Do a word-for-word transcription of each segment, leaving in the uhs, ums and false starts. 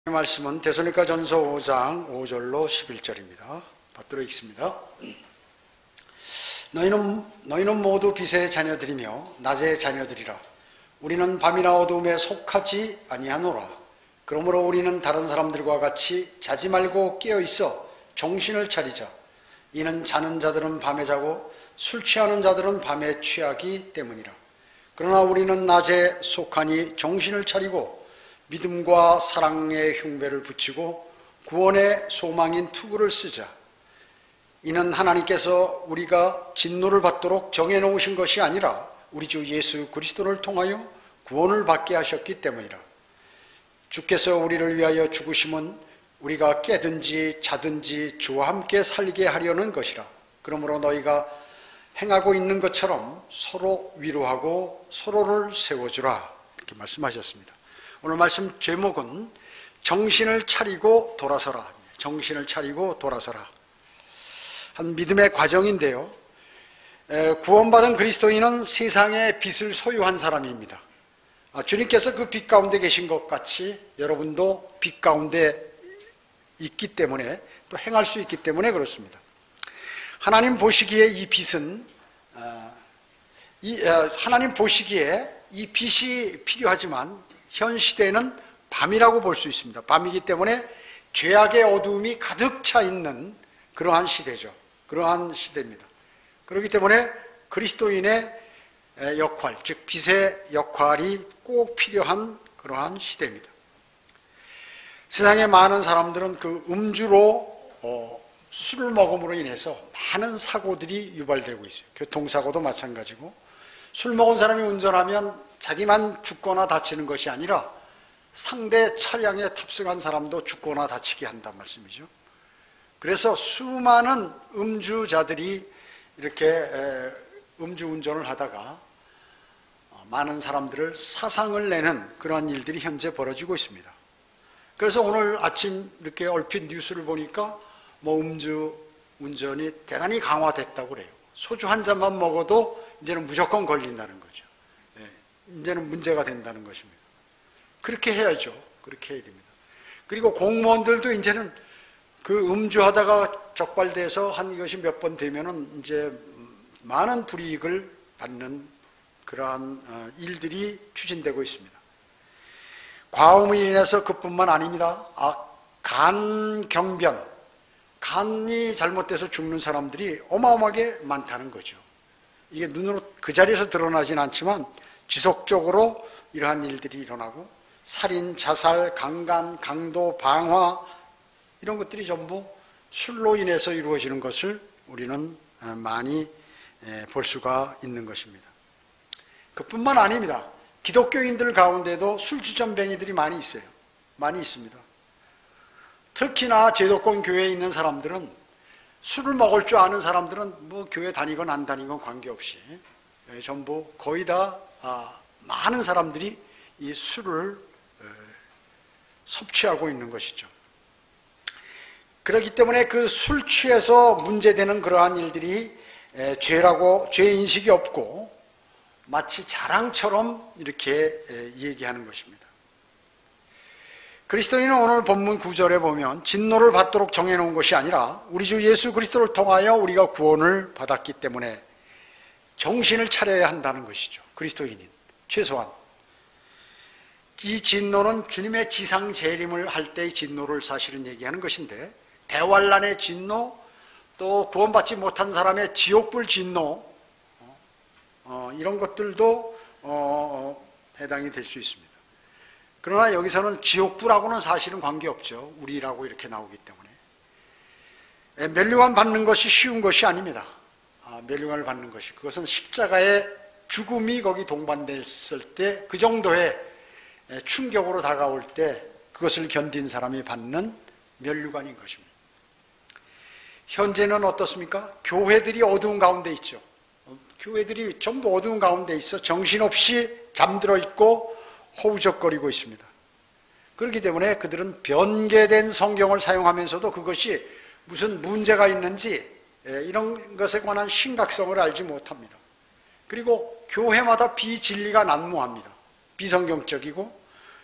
말씀은 데살로니가전서 오 장 오 절로 십일 절입니다. 받들어 읽습니다. 너희는, 너희는 모두 빛의 자녀들이며 낮의 자녀들이라. 우리는 밤이나 어두움에 속하지 아니하노라. 그러므로 우리는 다른 사람들과 같이 자지 말고 깨어있어 정신을 차리자. 이는 자는 자들은 밤에 자고 술 취하는 자들은 밤에 취하기 때문이라. 그러나 우리는 낮에 속하니 정신을 차리고 믿음과 사랑의 흉배를 붙이고 구원의 소망인 투구를 쓰자. 이는 하나님께서 우리가 진노를 받도록 정해놓으신 것이 아니라 우리 주 예수 그리스도를 통하여 구원을 받게 하셨기 때문이라. 주께서 우리를 위하여 죽으심은 우리가 깨든지 자든지 주와 함께 살게 하려는 것이라. 그러므로 너희가 행하고 있는 것처럼 서로 위로하고 서로를 세워주라. 이렇게 말씀하셨습니다. 오늘 말씀 제목은 정신을 차리고 돌아서라. 정신을 차리고 돌아서라. 한 믿음의 과정인데요. 구원받은 그리스도인은 세상의 빛을 소유한 사람입니다. 주님께서 그 빛 가운데 계신 것 같이 여러분도 빛 가운데 있기 때문에 또 행할 수 있기 때문에 그렇습니다. 하나님 보시기에 이 빛은 하나님 보시기에 이 빛이 필요하지만 현 시대는 밤이라고 볼 수 있습니다. 밤이기 때문에 죄악의 어두움이 가득 차 있는 그러한 시대죠. 그러한 시대입니다. 그렇기 때문에 그리스도인의 역할, 즉 빛의 역할이 꼭 필요한 그러한 시대입니다. 세상에 많은 사람들은 그 음주로 어, 술을 먹음으로 인해서 많은 사고들이 유발되고 있어요. 교통사고도 마찬가지고, 술 먹은 사람이 운전하면 자기만 죽거나 다치는 것이 아니라 상대 차량에 탑승한 사람도 죽거나 다치게 한단 말씀이죠. 그래서 수많은 음주자들이 이렇게 음주운전을 하다가 많은 사람들을 사상을 내는 그러한 일들이 현재 벌어지고 있습니다. 그래서 오늘 아침 이렇게 얼핏 뉴스를 보니까 뭐 음주운전이 대단히 강화됐다고 그래요. 소주 한 잔만 먹어도 이제는 무조건 걸린다는 거죠. 이제는 문제가 된다는 것입니다. 그렇게 해야죠. 그렇게 해야 됩니다. 그리고 공무원들도 이제는 그 음주하다가 적발돼서 한 이것이 몇 번 되면은 이제 많은 불이익을 받는 그러한 일들이 추진되고 있습니다. 과음으로 인해서 그뿐만 아닙니다. 아, 간경변, 간이 잘못돼서 죽는 사람들이 어마어마하게 많다는 거죠. 이게 눈으로 그 자리에서 드러나진 않지만 지속적으로 이러한 일들이 일어나고, 살인, 자살, 강간, 강도, 방화 이런 것들이 전부 술로 인해서 이루어지는 것을 우리는 많이 볼 수가 있는 것입니다. 그뿐만 아닙니다. 기독교인들 가운데도 술주전뱅이들이 많이 있어요. 많이 있습니다. 특히나 제도권 교회에 있는 사람들은, 술을 먹을 줄 아는 사람들은 뭐 교회 다니건 안 다니건 관계없이 전부 거의 다 아, 많은 사람들이 이 술을 에, 섭취하고 있는 것이죠. 그렇기 때문에 그 술 취해서 문제되는 그러한 일들이 에, 죄라고, 죄인식이 없고 마치 자랑처럼 이렇게 에, 얘기하는 것입니다. 그리스도인은 오늘 본문 구 절에 보면 진노를 받도록 정해놓은 것이 아니라 우리 주 예수 그리스도를 통하여 우리가 구원을 받았기 때문에 정신을 차려야 한다는 것이죠. 그리스도인인 최소한 이 진노는 주님의 지상 재림을 할 때의 진노를 사실은 얘기하는 것인데, 대환란의 진노, 또 구원받지 못한 사람의 지옥불 진노, 어, 이런 것들도 어, 해당이 될 수 있습니다. 그러나 여기서는 지옥불하고는 사실은 관계없죠. 우리라고 이렇게 나오기 때문에 멸류관 받는 것이 쉬운 것이 아닙니다. 아, 멸류관을 받는 것이, 그것은 십자가의 죽음이 거기 동반됐을 때 그 정도의 충격으로 다가올 때 그것을 견딘 사람이 받는 멸류관인 것입니다. 현재는 어떻습니까? 교회들이 어두운 가운데 있죠. 교회들이 전부 어두운 가운데 있어 정신없이 잠들어 있고 허우적거리고 있습니다. 그렇기 때문에 그들은 변개된 성경을 사용하면서도 그것이 무슨 문제가 있는지 이런 것에 관한 심각성을 알지 못합니다. 그리고 교회마다 비진리가 난무합니다. 비성경적이고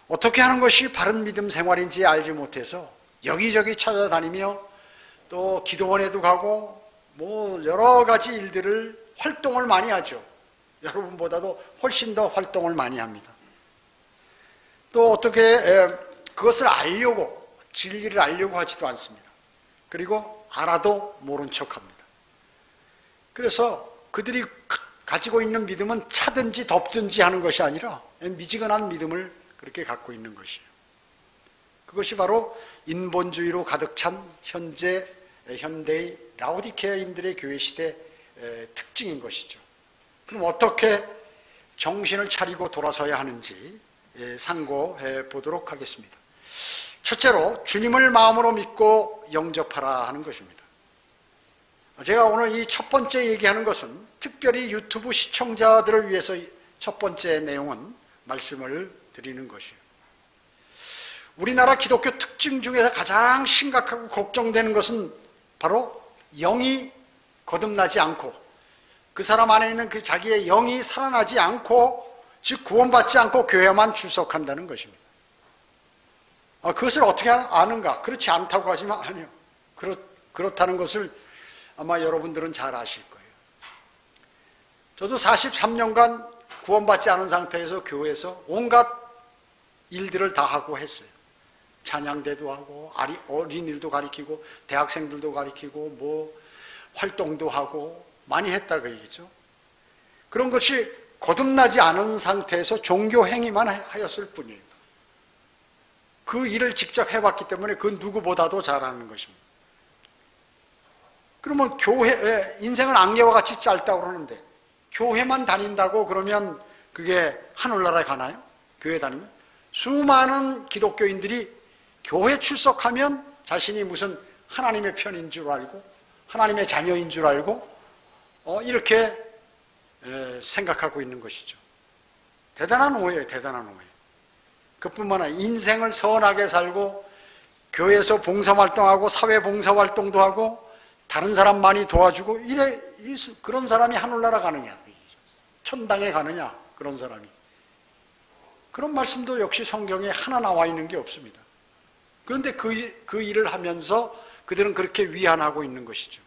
어떻게 하는 것이 바른 믿음 생활인지 알지 못해서 여기저기 찾아다니며 또 기도원에도 가고 뭐 여러 가지 일들을 활동을 많이 하죠. 여러분보다도 훨씬 더 활동을 많이 합니다. 또 어떻게 그것을 알려고, 진리를 알려고 하지도 않습니다. 그리고 알아도 모른 척합니다. 그래서 그들이 가지고 있는 믿음은 차든지 덮든지 하는 것이 아니라 미지근한 믿음을 그렇게 갖고 있는 것이에요. 그것이 바로 인본주의로 가득 찬 현재 현대의 라오디케아인들의 교회 시대 특징인 것이죠. 그럼 어떻게 정신을 차리고 돌아서야 하는지 상고해 보도록 하겠습니다. 첫째로 주님을 마음으로 믿고 영접하라 하는 것입니다. 제가 오늘 이 첫 번째 얘기하는 것은 특별히 유튜브 시청자들을 위해서 첫 번째 내용은 말씀을 드리는 것이에요. 우리나라 기독교 특징 중에서 가장 심각하고 걱정되는 것은 바로 영이 거듭나지 않고 그 사람 안에 있는 그 자기의 영이 살아나지 않고, 즉 구원받지 않고 교회만 출석한다는 것입니다. 아, 그것을 어떻게 아는가? 그렇지 않다고 하지만 아니요. 그렇, 그렇다는 것을 아마 여러분들은 잘 아실 거예요. 저도 사십삼 년간 구원받지 않은 상태에서 교회에서 온갖 일들을 다 하고 했어요. 찬양대도 하고 어린이들도 가르치고 대학생들도 가르치고 뭐 활동도 하고 많이 했다 그 얘기죠. 그런 것이 거듭나지 않은 상태에서 종교 행위만 하였을 뿐이에요. 그 일을 직접 해봤기 때문에 그 누구보다도 잘하는 것입니다. 그러면 교회, 인생은 안개와 같이 짧다고 그러는데 교회만 다닌다고 그러면 그게 하늘나라에 가나요? 교회 다니면? 수많은 기독교인들이 교회 출석하면 자신이 무슨 하나님의 편인 줄 알고 하나님의 자녀인 줄 알고 어, 이렇게 에, 생각하고 있는 것이죠. 대단한 오해예요. 대단한 오해. 그뿐만 아니라 인생을 선하게 살고 교회에서 봉사활동하고 사회봉사활동도 하고 다른 사람 많이 도와주고 이래, 그런 사람이 하늘나라 가느냐, 천당에 가느냐, 그런 사람이. 그런 말씀도 역시 성경에 하나 나와 있는 게 없습니다. 그런데 그, 그 일을 하면서 그들은 그렇게 위안하고 있는 것이죠.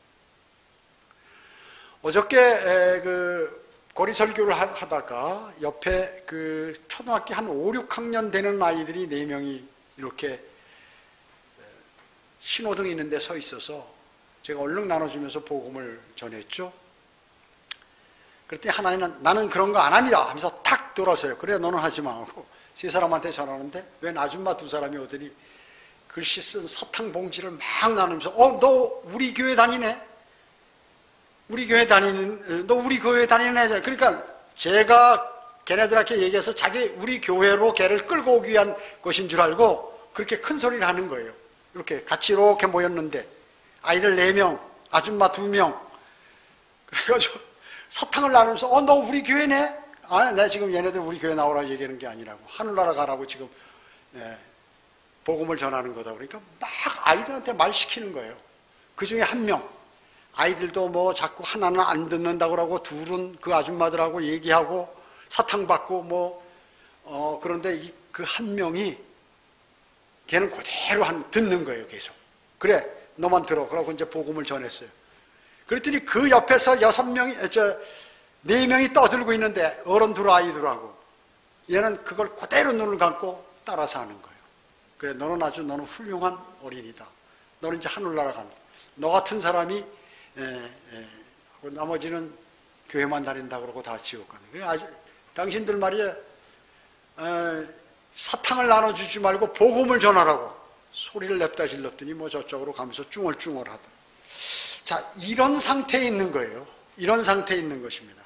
어저께 그 거리 설교를 하다가 옆에 그 초등학교 한 오, 육 학년 되는 아이들이 네 명이 이렇게 신호등이 있는 데 서 있어서 제가 얼른 나눠주면서 복음을 전했죠. 그랬더니 하나는 나는 그런 거 안 합니다 하면서 탁 돌아서요. 그래 너는 하지 마 하고 세 사람한테 전하는데 웬 아줌마 두 사람이 오더니 글씨 쓴 사탕 봉지를 막 나누면서 어, 너 우리 교회 다니네? 우리 교회 다니는, 너 우리 교회 다니는 애들. 그러니까 제가 걔네들한테 얘기해서 자기 우리 교회로 걔를 끌고 오기 위한 것인 줄 알고 그렇게 큰 소리를 하는 거예요. 이렇게 같이 이렇게 모였는데 아이들 네 명, 아줌마 두 명. 그래가지고 사탕을 나누면서 어, 너 우리 교회네? 아, 내가 지금 얘네들 우리 교회 나오라고 얘기하는 게 아니라고. 하늘나라 가라고 지금 예, 복음을 전하는 거다. 그러니까 막 아이들한테 말 시키는 거예요. 그 중에 한 명. 아이들도 뭐 자꾸 하나는 안 듣는다고 하고 둘은 그 아줌마들하고 얘기하고 사탕 받고 뭐, 어, 그런데 그 한 명이 걔는 그대로 한, 듣는 거예요, 계속. 그래, 너만 들어. 그러고 이제 복음을 전했어요. 그랬더니 그 옆에서 여섯 명이, 저, 네 명이 떠들고 있는데 어른 둘 아이들하고 얘는 그걸 그대로 눈을 감고 따라서 하는 거예요. 그래, 너는 아주 너는 훌륭한 어린이다. 너는 이제 하늘나라 간다. 너 같은 사람이 에, 에, 나머지는 교회만 다닌다 그러고 다 지옥 가는 거예요. 아주, 당신들 말이야, 에, 사탕을 나눠주지 말고 복음을 전하라고 소리를 냅다 질렀더니 뭐 저쪽으로 가면서 쭝얼쭝얼하다. 자, 이런 상태에 있는 거예요. 이런 상태에 있는 것입니다.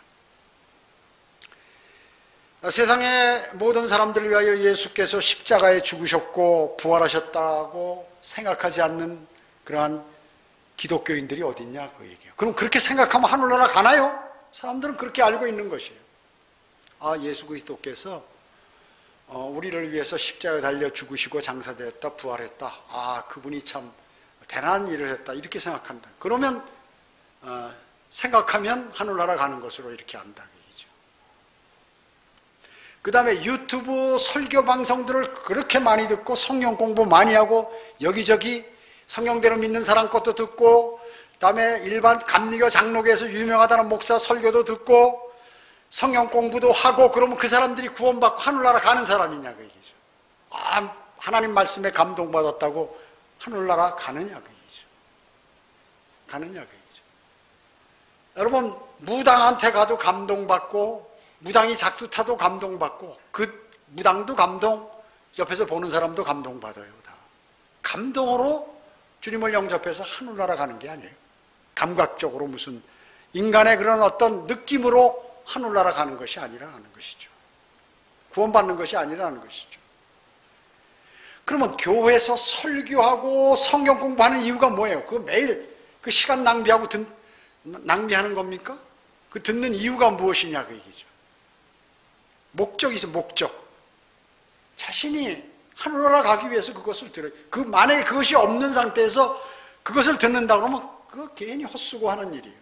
세상의 모든 사람들을 위하여 예수께서 십자가에 죽으셨고 부활하셨다고 생각하지 않는 그러한 기독교인들이 어디 있냐 그 얘기예요. 그럼 그렇게 생각하면 하늘나라 가나요? 사람들은 그렇게 알고 있는 것이에요. 아, 예수 그리스도께서 어, 우리를 위해서 십자가에 달려 죽으시고 장사되었다, 부활했다. 아, 그분이 참 대단한 일을 했다. 이렇게 생각한다. 그러면 어, 생각하면 하늘나라 가는 것으로 이렇게 안다. 그 다음에 유튜브 설교 방송들을 그렇게 많이 듣고 성경 공부 많이 하고 여기저기 성경대로 믿는 사람 것도 듣고 그 다음에 일반 감리교 장로교에서 유명하다는 목사 설교도 듣고 성경 공부도 하고 그러면 그 사람들이 구원받고 하늘나라 가는 사람이냐 그 얘기죠. 아, 하나님 말씀에 감동받았다고 하늘나라 가느냐 그 얘기죠. 가느냐 그 얘기죠. 여러분 무당한테 가도 감동받고 무당이 작두 타도 감동받고 그 무당도 감동, 옆에서 보는 사람도 감동받아요. 다 감동으로 주님을 영접해서 하늘나라 가는 게 아니에요. 감각적으로 무슨 인간의 그런 어떤 느낌으로 하늘나라 가는 것이 아니라는 것이죠. 구원받는 것이 아니라는 것이죠. 그러면 교회에서 설교하고 성경 공부하는 이유가 뭐예요? 그 매일 그 시간 낭비하고 듣, 낭비하는 겁니까? 그 듣는 이유가 무엇이냐 그 얘기죠. 목적이 있어, 목적. 자신이 하늘나라 가기 위해서 그것을 들어요. 그 만약에 그것이 없는 상태에서 그것을 듣는다 그러면 그거 괜히 헛수고 하는 일이에요.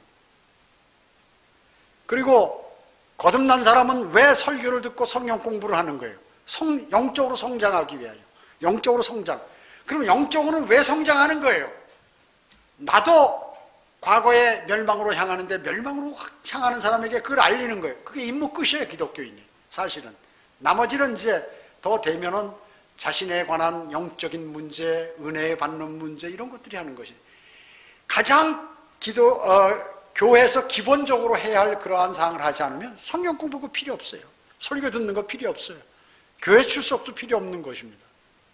그리고 거듭난 사람은 왜 설교를 듣고 성경 공부를 하는 거예요? 성, 영적으로 성장하기 위하여. 영적으로 성장. 그럼 영적으로는 왜 성장하는 거예요? 나도 과거에 멸망으로 향하는데 멸망으로 향하는 사람에게 그걸 알리는 거예요. 그게 임무 끝이에요, 기독교인이. 사실은. 나머지는 이제 더 되면은 자신에 관한 영적인 문제, 은혜 받는 문제 이런 것들이 하는 것이 가장 기도 어, 교회에서 기본적으로 해야 할 그러한 사항을 하지 않으면 성경 공부가 필요 없어요. 설교 듣는 거 필요 없어요. 교회 출석도 필요 없는 것입니다.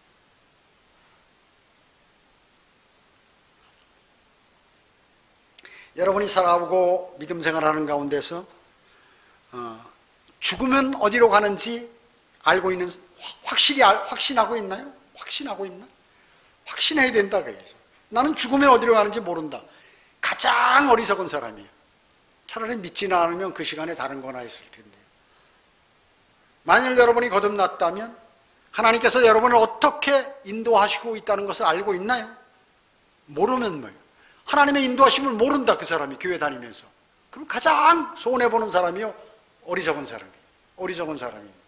여러분이 살아오고 믿음 생활하는 가운데서 어, 죽으면 어디로 가는지 알고 있는, 확실히 확신하고 있나요? 확신하고 있나? 확신해야 된다 그얘기죠. 나는 죽으면 어디로 가는지 모른다. 가장 어리석은 사람이에요. 차라리 믿지는 않으면 그 시간에 다른 거나 있을 텐데요. 만일 여러분이 거듭났다면 하나님께서 여러분을 어떻게 인도하시고 있다는 것을 알고 있나요? 모르면 뭐예요? 하나님의 인도하심을 모른다 그 사람이 교회 다니면서. 그럼 가장 손해보는 사람이요 어리석은 사람이에요. 어리석은 사람입니다.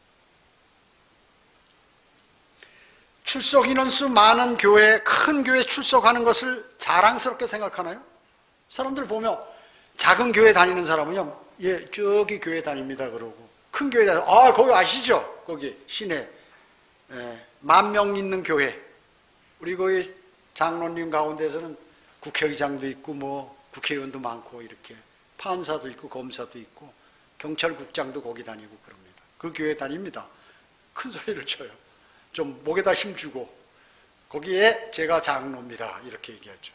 출석 인원수 많은 교회, 큰 교회 출석하는 것을 자랑스럽게 생각하나요? 사람들 보면 작은 교회 다니는 사람은요, 예, 저기 교회 다닙니다 그러고, 큰 교회 다니고, 아, 거기 아시죠? 거기 시내 예, 만 명 있는 교회. 우리 거기 장로님 가운데서는 국회의장도 있고 뭐 국회의원도 많고 이렇게 판사도 있고 검사도 있고 경찰국장도 거기 다니고 그럽니다. 그 교회 다닙니다. 큰 소리를 쳐요. 좀 목에다 힘주고 거기에 제가 장로입니다 이렇게 얘기하죠.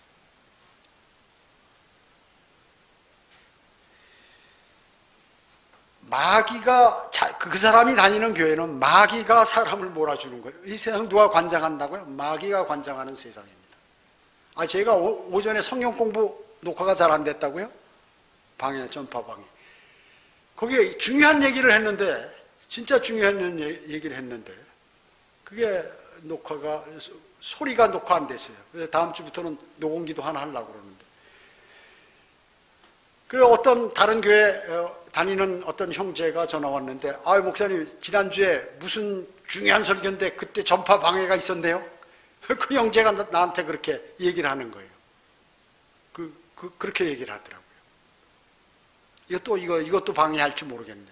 마귀가 그 사람이 다니는 교회는 마귀가 사람을 몰아주는 거예요. 이 세상 누가 관장한다고요? 마귀가 관장하는 세상입니다. 아, 제가 오, 오전에 성경 공부 녹화가 잘 안 됐다고요? 방해, 전파방해. 거기에 중요한 얘기를 했는데, 진짜 중요한 얘기를 했는데 그게 녹화가, 소리가 녹화 안 됐어요. 그래서 다음 주부터는 녹음기도 하나 하려고 그러는데. 그리고 어떤 다른 교회 다니는 어떤 형제가 전화 왔는데, 아, 목사님, 지난주에 무슨 중요한 설교인데 그때 전파 방해가 있었네요? 그 형제가 나한테 그렇게 얘기를 하는 거예요. 그, 그, 그렇게 얘기를 하더라고요. 이것도, 이거, 이것도 방해할지 모르겠네.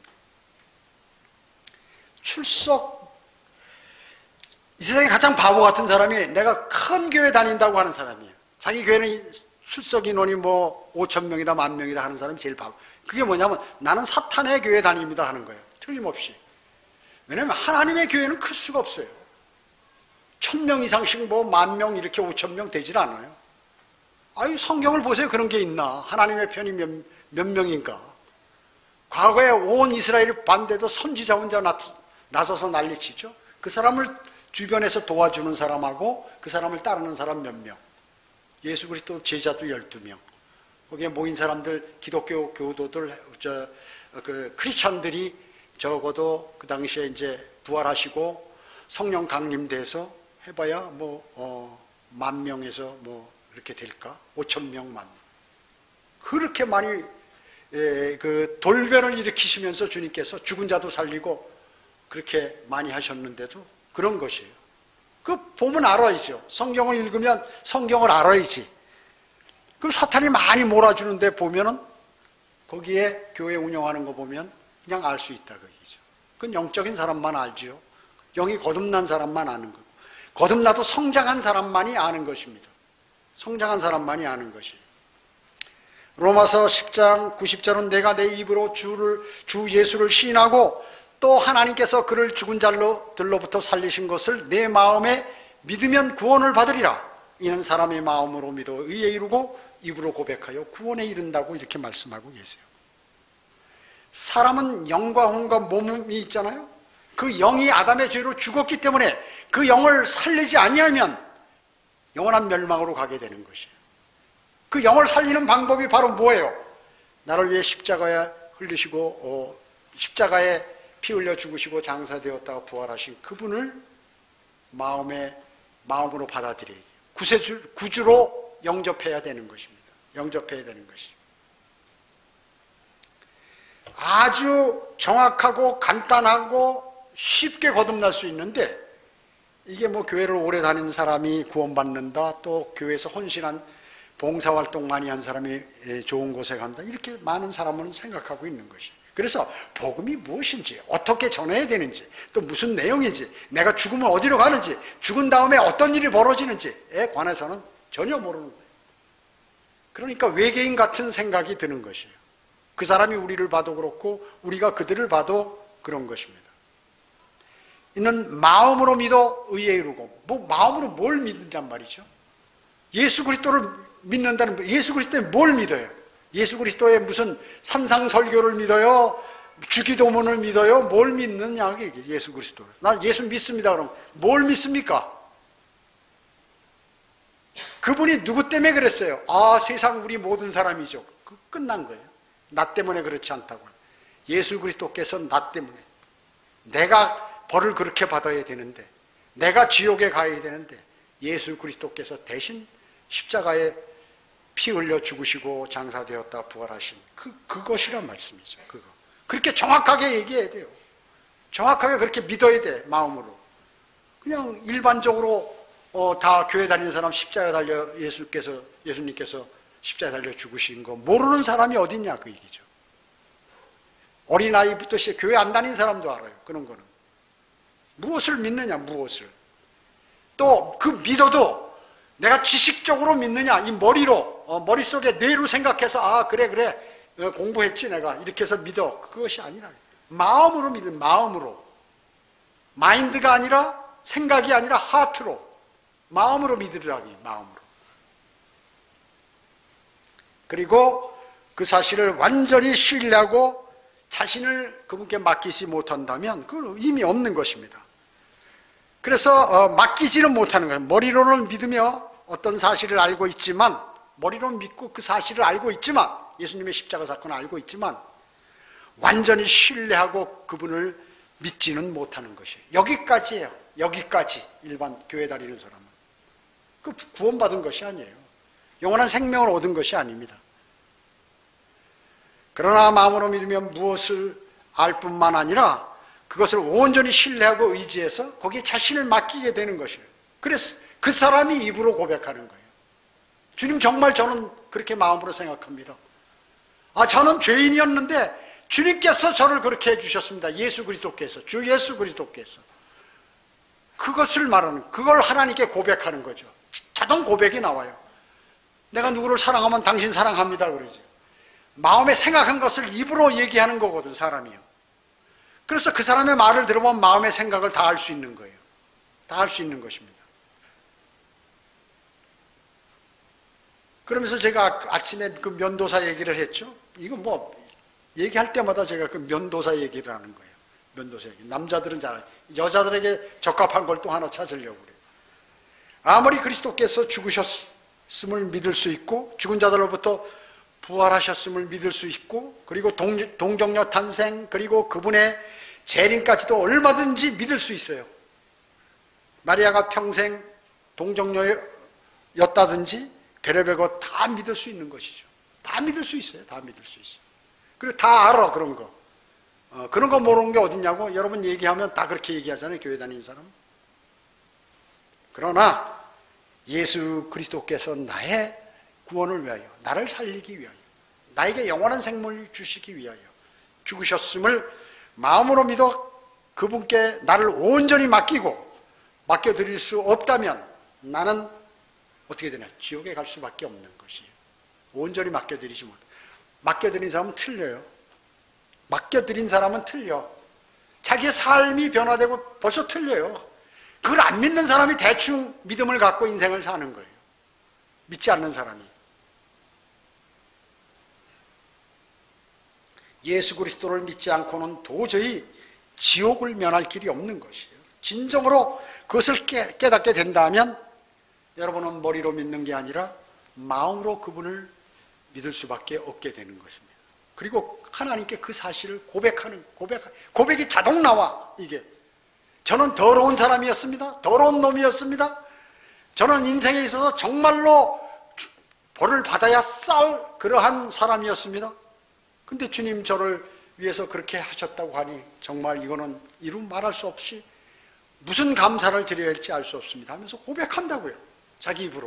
출석, 이 세상에 가장 바보 같은 사람이 내가 큰 교회 다닌다고 하는 사람이에요. 자기 교회는 출석 인원이 뭐 오천 명이다 만 명이다 하는 사람이 제일 바보. 그게 뭐냐면 나는 사탄의 교회 다닙니다 하는 거예요. 틀림없이. 왜냐하면 하나님의 교회는 클 수가 없어요. 천 명 이상씩 뭐 만 명 이렇게 오천 명 되질 않아요. 아유, 성경을 보세요. 그런 게 있나? 하나님의 편이 몇, 몇 명인가? 과거에 온 이스라엘이 반대도 선지자 혼자 나, 나서서 난리치죠. 그 사람을 주변에서 도와주는 사람하고 그 사람을 따르는 사람 몇 명. 예수 그리스도 제자도 열두 명. 거기에 모인 사람들, 기독교 교도들, 저, 그 크리스찬들이 적어도 그 당시에 이제 부활하시고 성령 강림돼서 해봐야 뭐, 어, 만 명에서 뭐 이렇게 될까? 오천 명만. 그렇게 많이, 예, 그 돌변을 일으키시면서 주님께서 죽은 자도 살리고 그렇게 많이 하셨는데도 그런 것이에요. 그 보면 알아야죠. 성경을 읽으면 성경을 알아야지. 그 사탄이 많이 몰아주는데 보면은 거기에 교회 운영하는 거 보면 그냥 알 수 있다 그 얘기죠. 그건 영적인 사람만 알지요. 영이 거듭난 사람만 아는 거고, 거듭나도 성장한 사람만이 아는 것입니다. 성장한 사람만이 아는 것이에요. 로마서 십 장 구십 절은 내가 내 입으로 주를, 주 예수를 시인하고 또 하나님께서 그를 죽은 자들로부터 살리신 것을 내 마음에 믿으면 구원을 받으리라. 이는 사람의 마음으로 믿어 의에 이르고 입으로 고백하여 구원에 이른다고 이렇게 말씀하고 계세요. 사람은 영과 혼과 몸이 있잖아요. 그 영이 아담의 죄로 죽었기 때문에 그 영을 살리지 아니하면 영원한 멸망으로 가게 되는 것이에요. 그 영을 살리는 방법이 바로 뭐예요? 나를 위해 십자가에 흘리시고 어, 십자가에 피 흘려 죽으시고 장사되었다가 부활하신 그분을 마음에 마음으로 받아들여야 돼요. 구세주, 구주로 영접해야 되는 것입니다. 영접해야 되는 것이죠. 아주 정확하고 간단하고 쉽게 거듭날 수 있는데, 이게 뭐 교회를 오래 다니는 사람이 구원받는다, 또 교회에서 헌신한 봉사활동 많이 한 사람이 좋은 곳에 간다, 이렇게 많은 사람은 생각하고 있는 것이에요. 그래서 복음이 무엇인지, 어떻게 전해야 되는지, 또 무슨 내용인지, 내가 죽으면 어디로 가는지, 죽은 다음에 어떤 일이 벌어지는지에 관해서는 전혀 모르는 거예요. 그러니까 외계인 같은 생각이 드는 것이에요. 그 사람이 우리를 봐도 그렇고 우리가 그들을 봐도 그런 것입니다. 이는 마음으로 믿어 의에 이르고, 뭐 마음으로 뭘 믿는단 말이죠? 예수 그리스도를 믿는다는, 예수 그리스도에 뭘 믿어요? 예수 그리스도의 무슨 산상설교를 믿어요? 주기도문을 믿어요? 뭘 믿느냐 이게 예수 그리스도를. 난 예수 믿습니다. 그럼 뭘 믿습니까? 그분이 누구 때문에 그랬어요? 아, 세상 우리 모든 사람이죠. 그 끝난 거예요. 나 때문에 그렇지 않다고. 예수 그리스도께서 나 때문에, 내가 벌을 그렇게 받아야 되는데, 내가 지옥에 가야 되는데 예수 그리스도께서 대신 십자가에 피 흘려 죽으시고 장사되었다 부활하신 그, 그것이란 말씀이죠. 그거. 그렇게 정확하게 얘기해야 돼요. 정확하게 그렇게 믿어야 돼, 마음으로. 그냥 일반적으로 어, 다 교회 다니는 사람 십자가에 달려 예수께서, 예수님께서 십자가에 달려 죽으신 거 모르는 사람이 어딨냐 그 얘기죠. 어린아이부터 시작, 교회 안 다니는 사람도 알아요. 그런 거는. 무엇을 믿느냐, 무엇을. 또 그 믿어도 내가 지식적으로 믿느냐, 이 머리로, 어, 머릿속에 뇌로 생각해서 아 그래 그래 어, 공부했지 내가 이렇게 해서 믿어. 그것이 아니라 마음으로 믿는, 마음으로. 마인드가 아니라, 생각이 아니라 하트로, 마음으로 믿으라니, 마음으로. 그리고 그 사실을 완전히 신뢰하고 자신을 그분께 맡기지 못한다면 그건 의미 없는 것입니다. 그래서 어, 맡기지는 못하는 거예요. 머리로는 믿으며 어떤 사실을 알고 있지만, 머리로는 믿고 그 사실을 알고 있지만, 예수님의 십자가 사건을 알고 있지만 완전히 신뢰하고 그분을 믿지는 못하는 것이에요. 여기까지예요. 여기까지. 일반 교회 다니는 사람은. 그 구원받은 것이 아니에요. 영원한 생명을 얻은 것이 아닙니다. 그러나 마음으로 믿으면 무엇을 알 뿐만 아니라 그것을 온전히 신뢰하고 의지해서 거기에 자신을 맡기게 되는 것이에요. 그래서 그 사람이 입으로 고백하는 거예요. 주님, 정말 저는 그렇게 마음으로 생각합니다. 아, 저는 죄인이었는데 주님께서 저를 그렇게 해주셨습니다. 예수 그리스도께서, 주 예수 그리스도께서. 그것을 말하는, 그걸 하나님께 고백하는 거죠. 자동 고백이 나와요. 내가 누구를 사랑하면 당신 사랑합니다 그러죠. 마음에 생각한 것을 입으로 얘기하는 거거든, 사람이요. 그래서 그 사람의 말을 들어보면 마음의 생각을 다 알 수 있는 거예요. 다 알 수 있는 것입니다. 그러면서 제가 아침에 그 면도사 얘기를 했죠. 이거 뭐 얘기할 때마다 제가 그 면도사 얘기를 하는 거예요. 면도사 얘기. 남자들은 잘 알아요. 여자들에게 적합한 걸 또 하나 찾으려고 그래요. 아무리 그리스도께서 죽으셨음을 믿을 수 있고 죽은 자들로부터 부활하셨음을 믿을 수 있고, 그리고 동, 동정녀 탄생, 그리고 그분의 재림까지도 얼마든지 믿을 수 있어요. 마리아가 평생 동정녀였다든지 별의별 것 다 믿을 수 있는 것이죠. 다 믿을 수 있어요. 다 믿을 수 있어요. 그리고 다 알아, 그런 거. 어, 그런 거 모르는 게 어딨냐고 여러분 얘기하면 다 그렇게 얘기하잖아요, 교회 다니는 사람. 그러나 예수 그리스도께서 나의 구원을 위하여, 나를 살리기 위하여, 나에게 영원한 생명을 주시기 위하여 죽으셨음을 마음으로 믿어 그분께 나를 온전히 맡기고 맡겨드릴 수 없다면 나는 어떻게 되냐? 지옥에 갈 수밖에 없는 것이에요. 온전히 맡겨드리지 못. 맡겨드린 사람은 틀려요. 맡겨드린 사람은 틀려. 자기의 삶이 변화되고 벌써 틀려요. 그걸 안 믿는 사람이 대충 믿음을 갖고 인생을 사는 거예요. 믿지 않는 사람이. 예수 그리스도를 믿지 않고는 도저히 지옥을 면할 길이 없는 것이에요. 진정으로 그것을 깨, 깨닫게 된다면 여러분은 머리로 믿는 게 아니라 마음으로 그분을 믿을 수밖에 없게 되는 것입니다. 그리고 하나님께 그 사실을 고백하는, 고백, 고백이 자동 나와, 이게. 저는 더러운 사람이었습니다. 더러운 놈이었습니다. 저는 인생에 있어서 정말로 벌을 받아야 쌀 그러한 사람이었습니다. 근데 주님 저를 위해서 그렇게 하셨다고 하니 정말 이거는 이루 말할 수 없이 무슨 감사를 드려야 할지 알 수 없습니다 하면서 고백한다고요. 자기 입으로.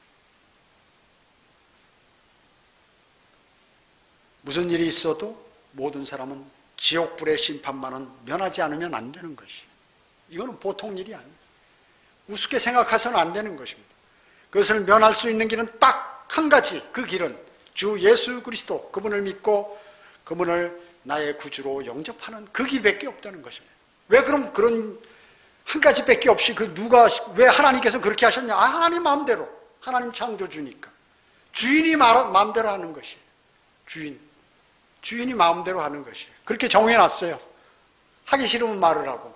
무슨 일이 있어도 모든 사람은 지옥불의 심판만은 면하지 않으면 안 되는 것이에요. 이거는 보통 일이 아니에요. 우습게 생각해서는 안 되는 것입니다. 그것을 면할 수 있는 길은 딱 한 가지, 그 길은 주 예수 그리스도, 그분을 믿고 그분을 나의 구주로 영접하는 그 길밖에 없다는 것입니다. 왜 그럼 그런 한 가지밖에 없이 그 누가, 왜 하나님께서 그렇게 하셨냐? 아, 하나님 마음대로. 하나님 창조주니까. 주인이 마음대로 하는 것이에요. 주인. 주인이 마음대로 하는 것이에요. 그렇게 정해놨어요. 하기 싫으면 말을 하고.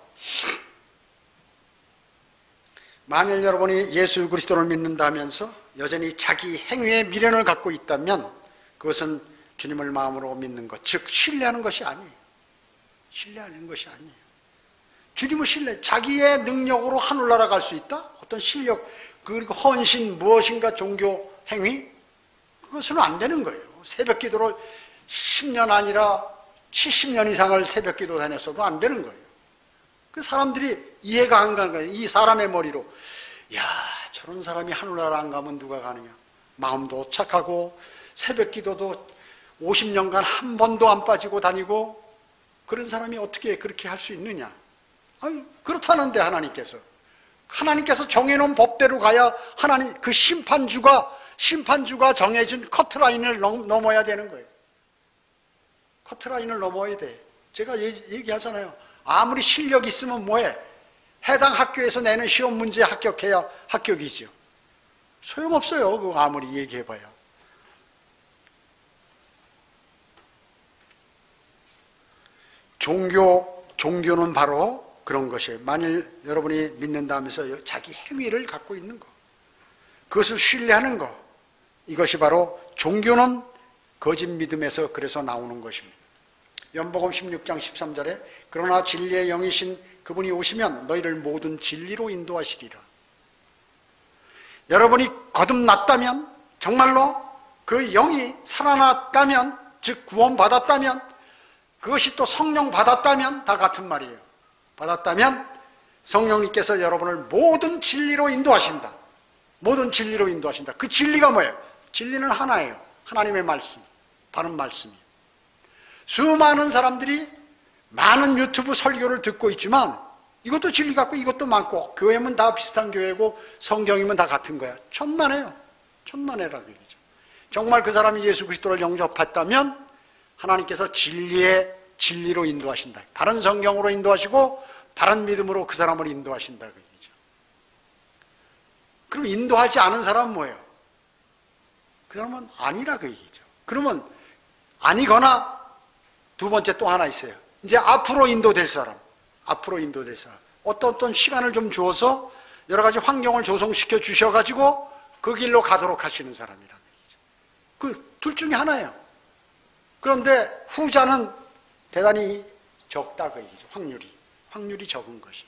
만일 여러분이 예수 그리스도를 믿는다면서 여전히 자기 행위에 미련을 갖고 있다면 그것은 주님을 마음으로 믿는 것, 즉 신뢰하는 것이 아니에요. 신뢰하는 것이 아니에요. 주님을 신뢰, 자기의 능력으로 하늘나라 갈 수 있다? 어떤 실력, 그리고 헌신, 무엇인가 종교 행위? 그것은 안 되는 거예요. 새벽 기도를 십 년 아니라 칠십 년 이상을 새벽 기도 다녔어도 안 되는 거예요. 그 사람들이 이해가 안 가는 거예요. 이 사람의 머리로. 야, 저런 사람이 하늘나라 안 가면 누가 가느냐. 마음도 착하고 새벽 기도도 오십 년간 한 번도 안 빠지고 다니고 그런 사람이 어떻게 그렇게 할 수 있느냐. 아니, 그렇다는데 하나님께서. 하나님께서 정해놓은 법대로 가야 하나님, 그 심판주가, 심판주가 정해진 커트라인을 넘어야 되는 거예요. 커트라인을 넘어야 돼. 제가 얘기하잖아요. 아무리 실력이 있으면 뭐해? 해당 학교에서 내는 시험 문제에 합격해야 합격이죠. 소용없어요. 그거 아무리 얘기해봐야. 종교, 종교는 바로 그런 것이에요. 만일 여러분이 믿는다면서 자기 행위를 갖고 있는 것, 그것을 신뢰하는 것, 이것이 바로 종교는 거짓 믿음에서 그래서 나오는 것입니다. 연복음 십육 장 십삼 절에 그러나 진리의 영이신 그분이 오시면 너희를 모든 진리로 인도하시리라. 여러분이 거듭났다면, 정말로 그 영이 살아났다면, 즉 구원받았다면, 그것이 또 성령 받았다면 다 같은 말이에요. 받았다면 성령님께서 여러분을 모든 진리로 인도하신다. 모든 진리로 인도하신다. 그 진리가 뭐예요? 진리는 하나예요. 하나님의 말씀, 바른 말씀이에요. 수많은 사람들이 많은 유튜브 설교를 듣고 있지만 이것도 진리 같고 이것도 많고 교회면 다 비슷한 교회고 성경이면 다 같은 거야. 천만에요. 천만에라고 얘기죠. 정말 그 사람이 예수 그리스도를 영접했다면 하나님께서 진리의 진리로 인도하신다. 바른 성경으로 인도하시고 바른 믿음으로 그 사람을 인도하신다 그 얘기죠. 그럼 인도하지 않은 사람은 뭐예요? 그 사람은 아니라 그 얘기죠. 그러면 아니거나 두 번째 또 하나 있어요. 이제 앞으로 인도될 사람, 앞으로 인도될 사람. 어떤 어떤 시간을 좀 주어서 여러 가지 환경을 조성시켜 주셔가지고 그 길로 가도록 하시는 사람이라는 얘기죠. 그 둘 중에 하나예요. 그런데 후자는 대단히 적다 그 얘기죠. 확률이. 확률이 적은 것이.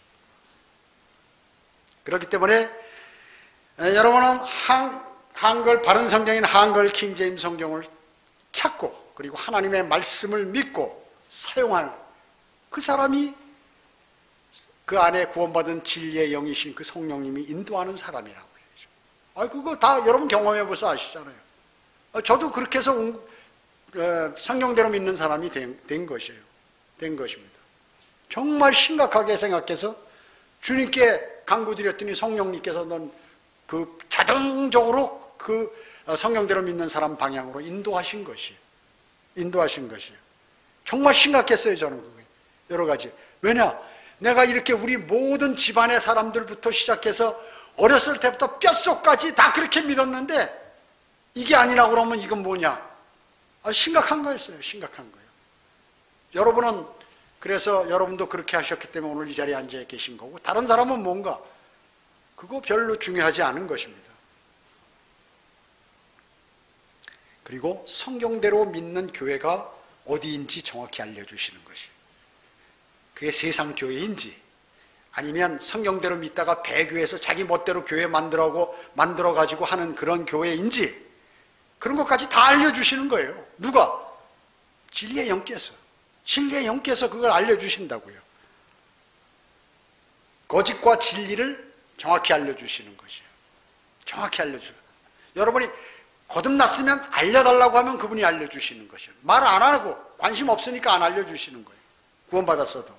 그렇기 때문에 여러분은 한, 한글, 바른 성경인 한글 킹제임 성경을 찾고 그리고 하나님의 말씀을 믿고 사용하는 그 사람이 그 안에 구원받은 진리의 영이신 그 성령님이 인도하는 사람이라고 해야죠. 아, 그거 다 여러분 경험해 보셔서 아시잖아요. 저도 그렇게 해서 성경대로 믿는 사람이 된, 된 것이에요. 된 것입니다. 정말 심각하게 생각해서 주님께 간구드렸더니 성령님께서는 그 자동적으로 그 성경대로 믿는 사람 방향으로 인도하신 것이에요. 인도하신 것이에요. 정말 심각했어요, 저는 그게. 여러 가지. 왜냐? 내가 이렇게 우리 모든 집안의 사람들부터 시작해서 어렸을 때부터 뼛속까지 다 그렇게 믿었는데 이게 아니라고 그러면 이건 뭐냐? 아, 심각한 거였어요. 심각한 거예요. 여러분은 그래서 여러분도 그렇게 하셨기 때문에 오늘 이 자리에 앉아 계신 거고 다른 사람은 뭔가 그거 별로 중요하지 않은 것입니다. 그리고 성경대로 믿는 교회가 어디인지 정확히 알려주시는 것이에요. 그게 세상 교회인지 아니면 성경대로 믿다가 배교해서 자기 멋대로 교회 만들어고 만들어가지고 하는 그런 교회인지 그런 것까지 다 알려주시는 거예요. 누가? 진리의 영께서. 진리의 영께서 그걸 알려주신다고요. 거짓과 진리를 정확히 알려주시는 것이에요. 정확히 알려줘요. 여러분이 거듭났으면 알려달라고 하면 그분이 알려주시는 것이에요. 말 안 하고 관심 없으니까 안 알려주시는 거예요. 구원받았어도.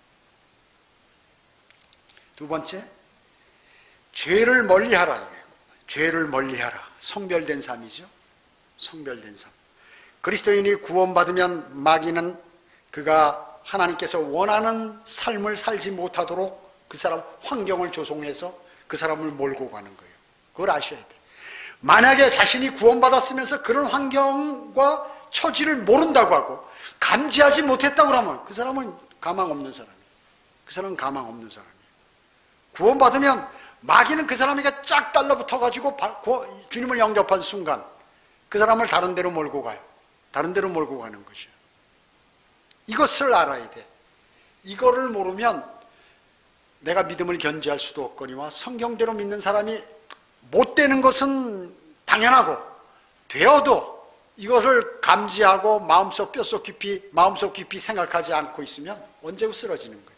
두 번째, 죄를 멀리하라. 죄를 멀리하라. 성별된 삶이죠. 성별된 삶. 그리스도인이 구원받으면 마귀는 그가 하나님께서 원하는 삶을 살지 못하도록 그 사람 환경을 조성해서 그 사람을 몰고 가는 거예요. 그걸 아셔야 돼요. 만약에 자신이 구원받았으면서 그런 환경과 처지를 모른다고 하고 감지하지 못했다고 그러면 그 사람은 가망 없는 사람이에요. 그 사람은 가망 없는 사람이에요. 구원받으면 마귀는 그 사람에게 쫙 달라붙어가지고 주님을 영접한 순간 그 사람을 다른 데로 몰고 가요. 다른 데로 몰고 가는 것이에요. 이것을 알아야 돼. 이거를 모르면 내가 믿음을 견지할 수도 없거니와 성경대로 믿는 사람이 못 되는 것은 당연하고 되어도 이것을 감지하고 마음속 뼛속 깊이 마음속 깊이 생각하지 않고 있으면 언제 쓰러지는 거예요.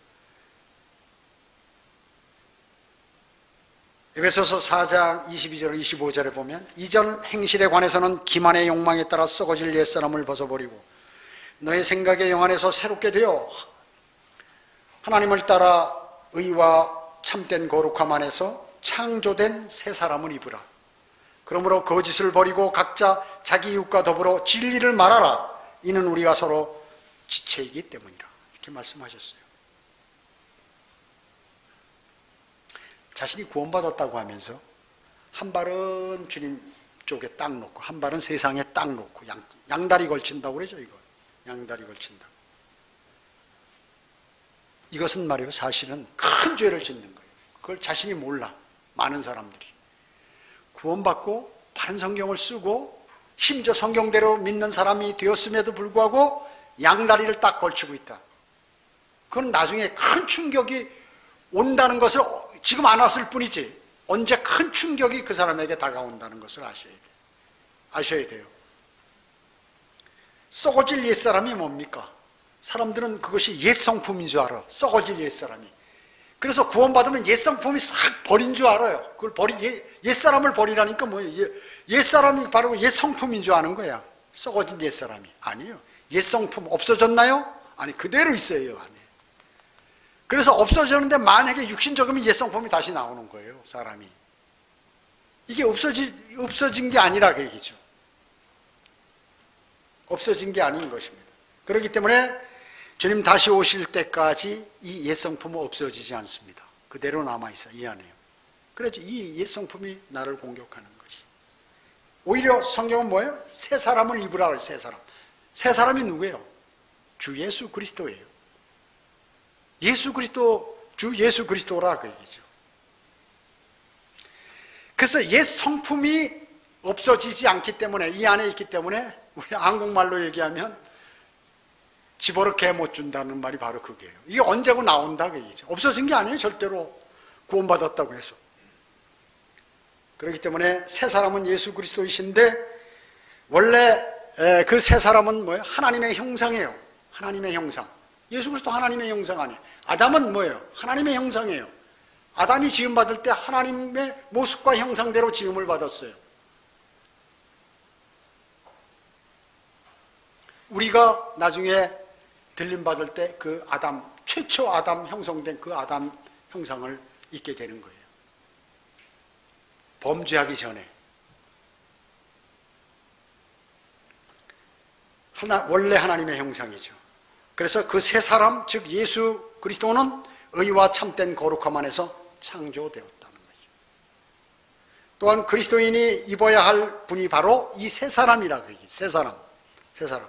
에베소서 사 장 이십이 절 이십오 절에 보면 이전 행실에 관해서는 기만의 욕망에 따라 썩어질 옛사람을 벗어버리고 너의 생각의 영 안에서 새롭게 되어 하나님을 따라 의와 참된 거룩함 안에서 창조된 새 사람을 입으라. 그러므로 거짓을 버리고 각자 자기 이웃과 더불어 진리를 말하라. 이는 우리가 서로 지체이기 때문이라. 이렇게 말씀하셨어요. 자신이 구원받았다고 하면서 한 발은 주님 쪽에 딱 놓고 한 발은 세상에 딱 놓고 양, 양다리 걸친다고 그러죠. 이거 양다리 걸친다. 이것은 말이에요. 사실은 큰 죄를 짓는 거예요. 그걸 자신이 몰라. 많은 사람들이 구원받고 바른 성경을 쓰고 심지어 성경대로 믿는 사람이 되었음에도 불구하고 양다리를 딱 걸치고 있다. 그건 나중에 큰 충격이 온다는 것을 지금 안 왔을 뿐이지 언제 큰 충격이 그 사람에게 다가온다는 것을 아셔야 돼요. 아셔야 돼요. 썩어질 옛사람이 뭡니까? 사람들은 그것이 옛성품인 줄 알아. 썩어질 옛사람이. 그래서 구원받으면 옛성품이 싹 버린 줄 알아요. 그걸 버리, 옛, 옛사람을 버리라니까 뭐예요? 옛사람이 바로 옛성품인 줄 아는 거야. 썩어진 옛사람이. 아니에요. 옛성품 없어졌나요? 아니, 그대로 있어요. 안에. 그래서 없어졌는데 만약에 육신적이면 옛성품이 다시 나오는 거예요. 사람이. 이게 없어지, 없어진 게 아니라 그 얘기죠. 없어진 게 아닌 것입니다. 그렇기 때문에 주님 다시 오실 때까지 이 옛성품은 없어지지 않습니다. 그대로 남아있어요. 이 안에요. 그래서 이 옛성품이 나를 공격하는 것이. 오히려 성경은 뭐예요? 새 사람을 입으라 그래요. 새 사람. 새 사람이 누구예요? 주 예수 그리스도예요. 예수 그리스도, 주 예수 그리스도라 그 얘기죠. 그래서 옛 성품이 없어지지 않기 때문에 이 안에 있기 때문에 우리 한국말로 얘기하면 집어넣게 못 준다는 말이 바로 그게요. 이게 언제고 나온다 그 얘기죠. 없어진 게 아니에요. 절대로 구원받았다고 해서. 그렇기 때문에 새 사람은 예수 그리스도이신데 원래 그 새 사람은 뭐예요? 하나님의 형상이에요. 하나님의 형상. 예수 그리스도 하나님의 형상 아니에요. 아담은 뭐예요? 하나님의 형상이에요. 아담이 지음받을 때 하나님의 모습과 형상대로 지음을 받았어요. 우리가 나중에 들림받을 때 그 아담, 최초 아담 형성된 그 아담 형상을 입게 되는 거예요. 범죄하기 전에. 하나, 원래 하나님의 형상이죠. 그래서 그 세 사람, 즉 예수 그리스도는 의와 참된 거룩함 안에서 창조되었다는 거죠. 또한 그리스도인이 입어야 할 분이 바로 이 세 사람이라고 얘기해요. 세 사람. 세 사람.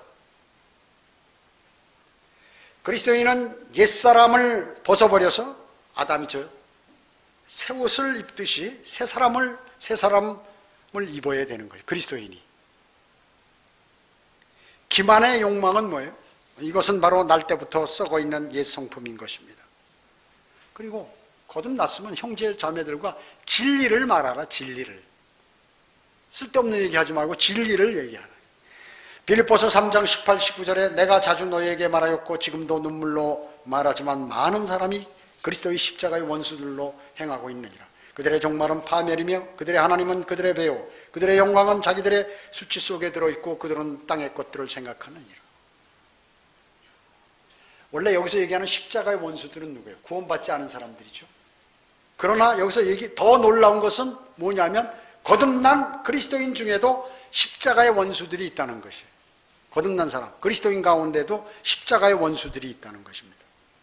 그리스도인은 옛사람을 벗어버려서 아담이죠. 새 옷을 입듯이 새 사람을, 새 사람을 입어야 되는 거예요. 그리스도인이. 기만의 욕망은 뭐예요? 이것은 바로 날 때부터 썩어 있는 옛 성품인 것입니다. 그리고 거듭났으면 형제 자매들과 진리를 말하라. 진리를. 쓸데없는 얘기하지 말고 진리를 얘기하라. 빌립보서 삼 장 십팔, 십구 절에 내가 자주 너희에게 말하였고 지금도 눈물로 말하지만 많은 사람이 그리스도의 십자가의 원수들로 행하고 있느니라. 그들의 종말은 파멸이며 그들의 하나님은 그들의 배우, 그들의 영광은 자기들의 수치 속에 들어있고 그들은 땅의 것들을 생각하느니라. 원래 여기서 얘기하는 십자가의 원수들은 누구예요? 구원받지 않은 사람들이죠. 그러나 여기서 얘기 더 놀라운 것은 뭐냐면 거듭난 그리스도인 중에도 십자가의 원수들이 있다는 것이에요. 거듭난 사람, 그리스도인 가운데도 십자가의 원수들이 있다는 것입니다.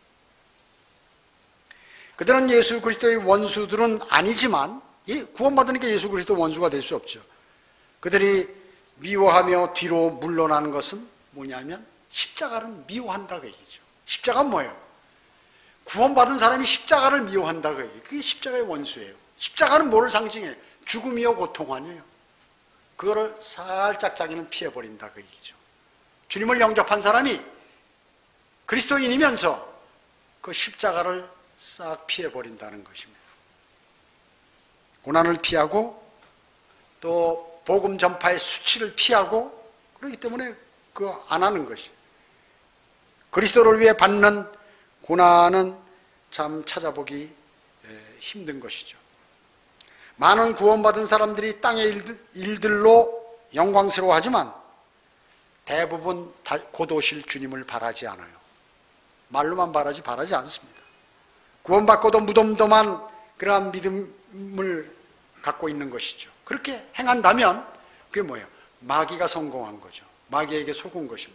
그들은 예수 그리스도의 원수들은 아니지만 구원받으니까 예수 그리스도 원수가 될 수 없죠. 그들이 미워하며 뒤로 물러나는 것은 뭐냐면 십자가를 미워한다고 얘기죠. 십자가는 뭐예요? 구원받은 사람이 십자가를 미워한다고 얘기해요. 그게 십자가의 원수예요. 십자가는 뭐를 상징해요? 죽음이요 고통 아니에요. 그거를 살짝 자기는 피해버린다고 얘기죠. 주님을 영접한 사람이 그리스도인이면서 그 십자가를 싹 피해버린다는 것입니다. 고난을 피하고 또 복음 전파의 수치를 피하고 그렇기 때문에 그거 안 하는 것이에요. 그리스도를 위해 받는 고난은 참 찾아보기 힘든 것이죠. 많은 구원받은 사람들이 땅의 일들로 영광스러워하지만 대부분 곧 오실 주님을 바라지 않아요. 말로만 바라지 바라지 않습니다. 구원받고도 무덤덤한 그러한 믿음을 갖고 있는 것이죠. 그렇게 행한다면 그게 뭐예요? 마귀가 성공한 거죠. 마귀에게 속은 것입니다.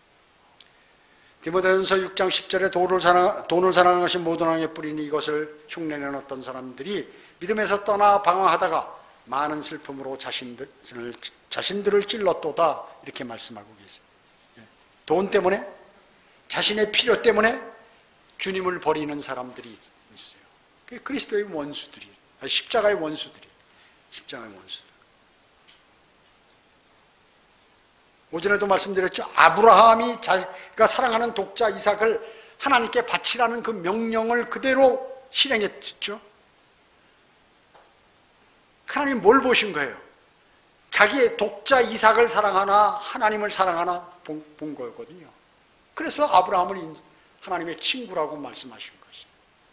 디모데전서 육 장 십 절에 돈을, 사랑, 돈을 사랑하는 것이 모든 왕의 뿌리니 이것을 흉내내는 어떤 사람들이 믿음에서 떠나 방황하다가 많은 슬픔으로 자신들, 자신들을 찔렀도다 이렇게 말씀하고 계세요. 돈 때문에 자신의 필요 때문에 주님을 버리는 사람들이 있어요. 그게 그리스도의 원수들이, 십자가의 원수들이, 십자가의 원수들. 오전에도 말씀드렸죠. 아브라함이 자기가 사랑하는 독자 이삭을 하나님께 바치라는 그 명령을 그대로 실행했죠. 하나님 뭘 보신 거예요? 자기의 독자 이삭을 사랑하나 하나님을 사랑하나 본, 본 거였거든요. 그래서 아브라함을 하나님의 친구라고 말씀하신 것이에요.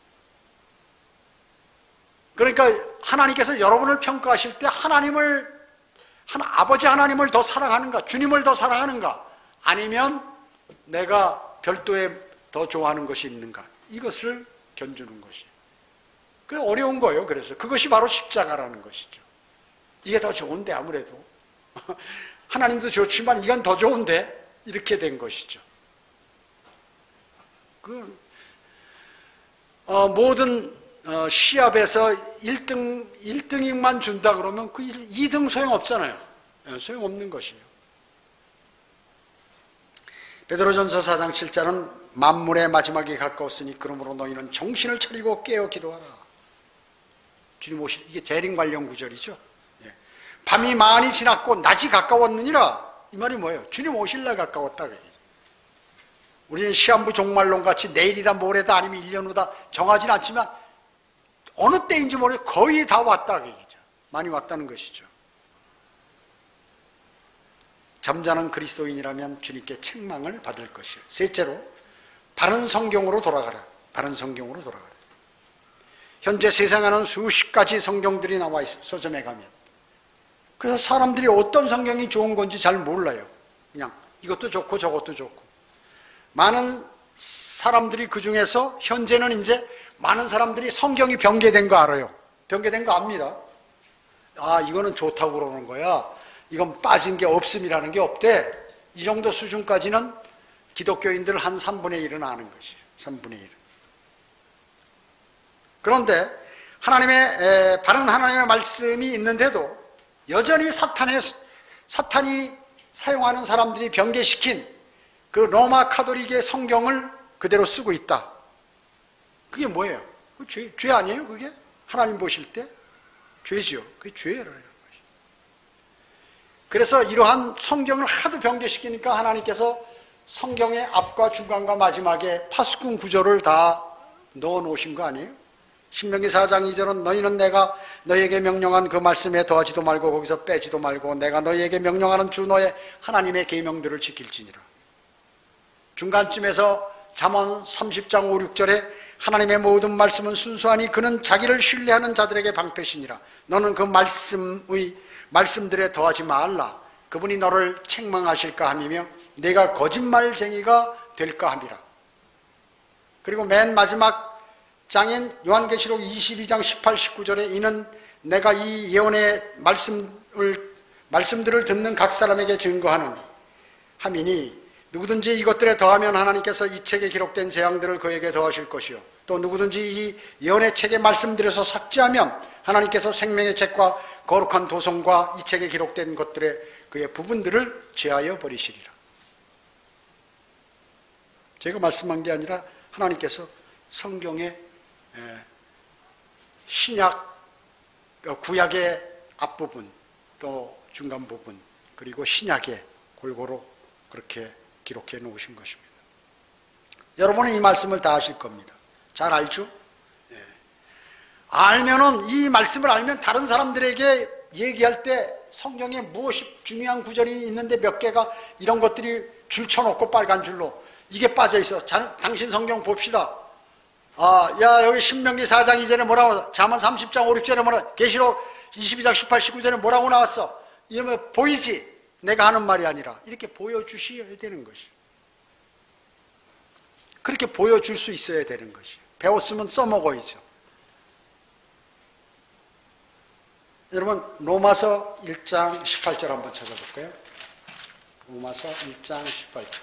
그러니까 하나님께서 여러분을 평가하실 때 하나님을 하나, 아버지 하나님을 더 사랑하는가? 주님을 더 사랑하는가? 아니면 내가 별도의 더 좋아하는 것이 있는가? 이것을 견주는 것이에요. 그게 어려운 거예요. 그래서 그것이 바로 십자가라는 것이죠. 이게 더 좋은데 아무래도 하나님도 좋지만 이건 더 좋은데 이렇게 된 것이죠. 그 어, 모든 어, 시합에서 일 등, 일 등만 준다 그러면 그 이 등 소용없잖아요. 예, 소용없는 것이에요. 베드로전서 사 장 칠 절은 만물의 마지막이 가까웠으니 그러므로 너희는 정신을 차리고 깨어 기도하라. 주님 오실, 이게 재림 관련 구절이죠. 예. 밤이 많이 지났고 낮이 가까웠느니라. 이 말이 뭐예요? 주님 오실 날 가까웠다. 우리는 시한부 종말론 같이 내일이다 모레다 아니면 일 년 후다 정하지는 않지만 어느 때인지 모르게 거의 다 왔다 그 얘기죠. 많이 왔다는 것이죠. 잠자는 그리스도인이라면 주님께 책망을 받을 것이에요. 셋째로 바른 성경으로 돌아가라. 바른 성경으로 돌아가라. 현재 세상에는 수십 가지 성경들이 나와 있어요. 서점에 가면. 그래서 사람들이 어떤 성경이 좋은 건지 잘 몰라요. 그냥 이것도 좋고 저것도 좋고. 많은 사람들이 그 중에서 현재는 이제 많은 사람들이 성경이 변개된 거 알아요. 변개된 거 압니다. 아, 이거는 좋다고 그러는 거야. 이건 빠진 게 없음이라는 게 없대. 이 정도 수준까지는 기독교인들 한 삼분의 일은 아는 것이에요. 삼분의 일. 그런데 하나님의 에, 바른 하나님의 말씀이 있는데도 여전히 사탄의, 사탄이 사용하는 사람들이 변개시킨 그 로마 카톨릭의 성경을 그대로 쓰고 있다. 그게 뭐예요? 죄, 죄 아니에요? 그게? 하나님 보실 때? 죄지요. 그게 죄라는 것이. 그래서 이러한 성경을 하도 변개시키니까 하나님께서 성경의 앞과 중간과 마지막에 파수꾼 구절을 다 넣어 놓으신 거 아니에요? 신명기 사 장 이 절은 너희는 내가 너희에게 명령한 그 말씀에 더하지도 말고 거기서 빼지도 말고 내가 너희에게 명령하는 주 너의 하나님의 계명들을 지킬지니라. 중간쯤에서 잠언 삼십 장 오, 육 절에 하나님의 모든 말씀은 순수하니 그는 자기를 신뢰하는 자들에게 방패시니라. 너는 그 말씀의 말씀들에 더하지 말라. 그분이 너를 책망하실까 함이며 내가 거짓말쟁이가 될까 함이라. 그리고 맨 마지막 장인 요한계시록 이십이 장 십팔, 십구 절에 이는 내가 이 예언의 말씀을, 말씀들을 듣는 각 사람에게 증거하는 함이니 누구든지 이것들에 더하면 하나님께서 이 책에 기록된 재앙들을 그에게 더하실 것이요 또 누구든지 이 예언의 책의 말씀들에서 삭제하면 하나님께서 생명의 책과 거룩한 도성과 이 책에 기록된 것들의 그의 부분들을 제하여 버리시리라. 제가 말씀한 게 아니라 하나님께서 성경의 신약, 구약의 앞부분 또 중간 부분 그리고 신약의 골고루 그렇게 기록해 놓으신 것입니다. 여러분은 이 말씀을 다 아실 겁니다. 잘 알죠? 예. 알면은 이 말씀을 알면 다른 사람들에게 얘기할 때 성경에 무엇이 중요한 구절이 있는데 몇 개가 이런 것들이 줄 쳐놓고 빨간 줄로 이게 빠져 있어. 자, 당신 성경 봅시다. 아, 야, 여기 신명기 사 장 이전에 뭐라고, 잠언 삼십 장 오, 육 절에 뭐라, 계시록 이십이 장 십팔, 십구 절에 뭐라고 나왔어? 이러면 보이지? 내가 하는 말이 아니라 이렇게 보여주셔야 되는 것이. 그렇게 보여줄 수 있어야 되는 것이. 배웠으면 써먹어야죠. 여러분, 로마서 일 장 십팔 절 한번 찾아볼까요? 로마서 일 장 십팔 절.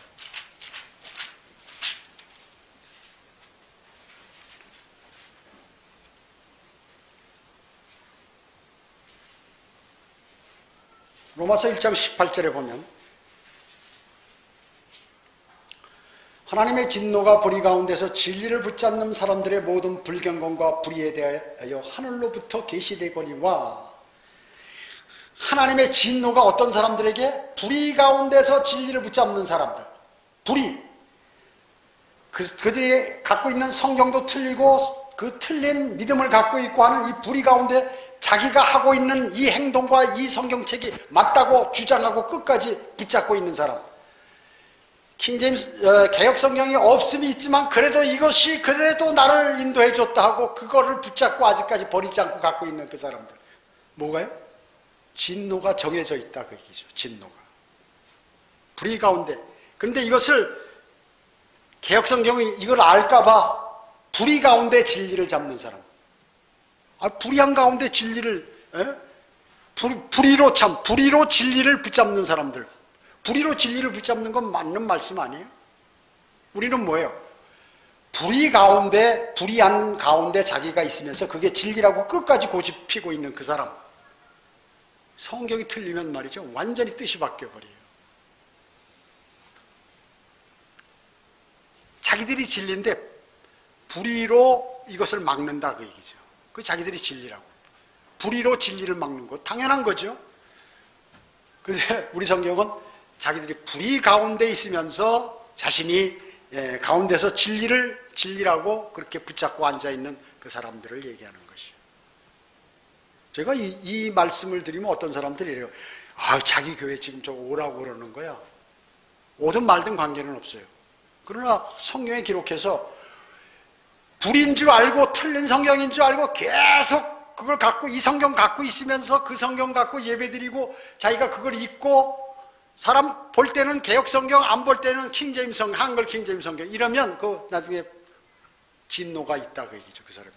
로마서 일 장 십팔 절에 보면 하나님의 진노가 불의 가운데서 진리를 붙잡는 사람들의 모든 불경건과 불의에 대하여 하늘로부터 계시되거니와 하나님의 진노가 어떤 사람들에게 불의 가운데서 진리를 붙잡는 사람들 불의 그, 그들이 갖고 있는 성경도 틀리고 그 틀린 믿음을 갖고 있고 하는 이 불의 가운데 자기가 하고 있는 이 행동과 이 성경책이 맞다고 주장하고 끝까지 붙잡고 있는 사람. 킹제임스 어, 개혁 성경이 없음이 있지만 그래도 이것이 그래도 나를 인도해 줬다 하고 그거를 붙잡고 아직까지 버리지 않고 갖고 있는 그 사람들. 뭐가요? 진노가 정해져 있다 그 얘기죠. 진노가. 불의 가운데. 그런데 이것을 개혁 성경이 이걸 알까 봐 불의 가운데 진리를 잡는 사람. 아, 불의한 가운데 진리를, 에? 불, 불의로 참, 불의로 진리를 붙잡는 사람들. 불의로 진리를 붙잡는 건 맞는 말씀 아니에요? 우리는 뭐예요? 불의 가운데, 불의한 가운데 자기가 있으면서 그게 진리라고 끝까지 고집 피고 있는 그 사람. 성경이 틀리면 말이죠. 완전히 뜻이 바뀌어버려요. 자기들이 진리인데 불의로 이것을 막는다 그 얘기죠. 그 자기들이 진리라고. 불의로 진리를 막는 거 당연한 거죠. 근데 우리 성경은 자기들이 불의 가운데 있으면서 자신이 예, 가운데서 진리를 진리라고 그렇게 붙잡고 앉아있는 그 사람들을 얘기하는 것이에요. 제가 이, 이 말씀을 드리면 어떤 사람들이 이래요. 아, 자기 교회 지금 저 오라고 그러는 거야. 오든 말든 관계는 없어요. 그러나 성경에 기록해서 불인 줄 알고 틀린 성경인 줄 알고 계속 그걸 갖고 이 성경 갖고 있으면서 그 성경 갖고 예배드리고 자기가 그걸 읽고 사람 볼 때는 개역 성경, 안 볼 때는 킹제임스 성경, 한글 킹제임스 성경 이러면 그 나중에 진노가 있다 그 얘기죠. 그 사람에게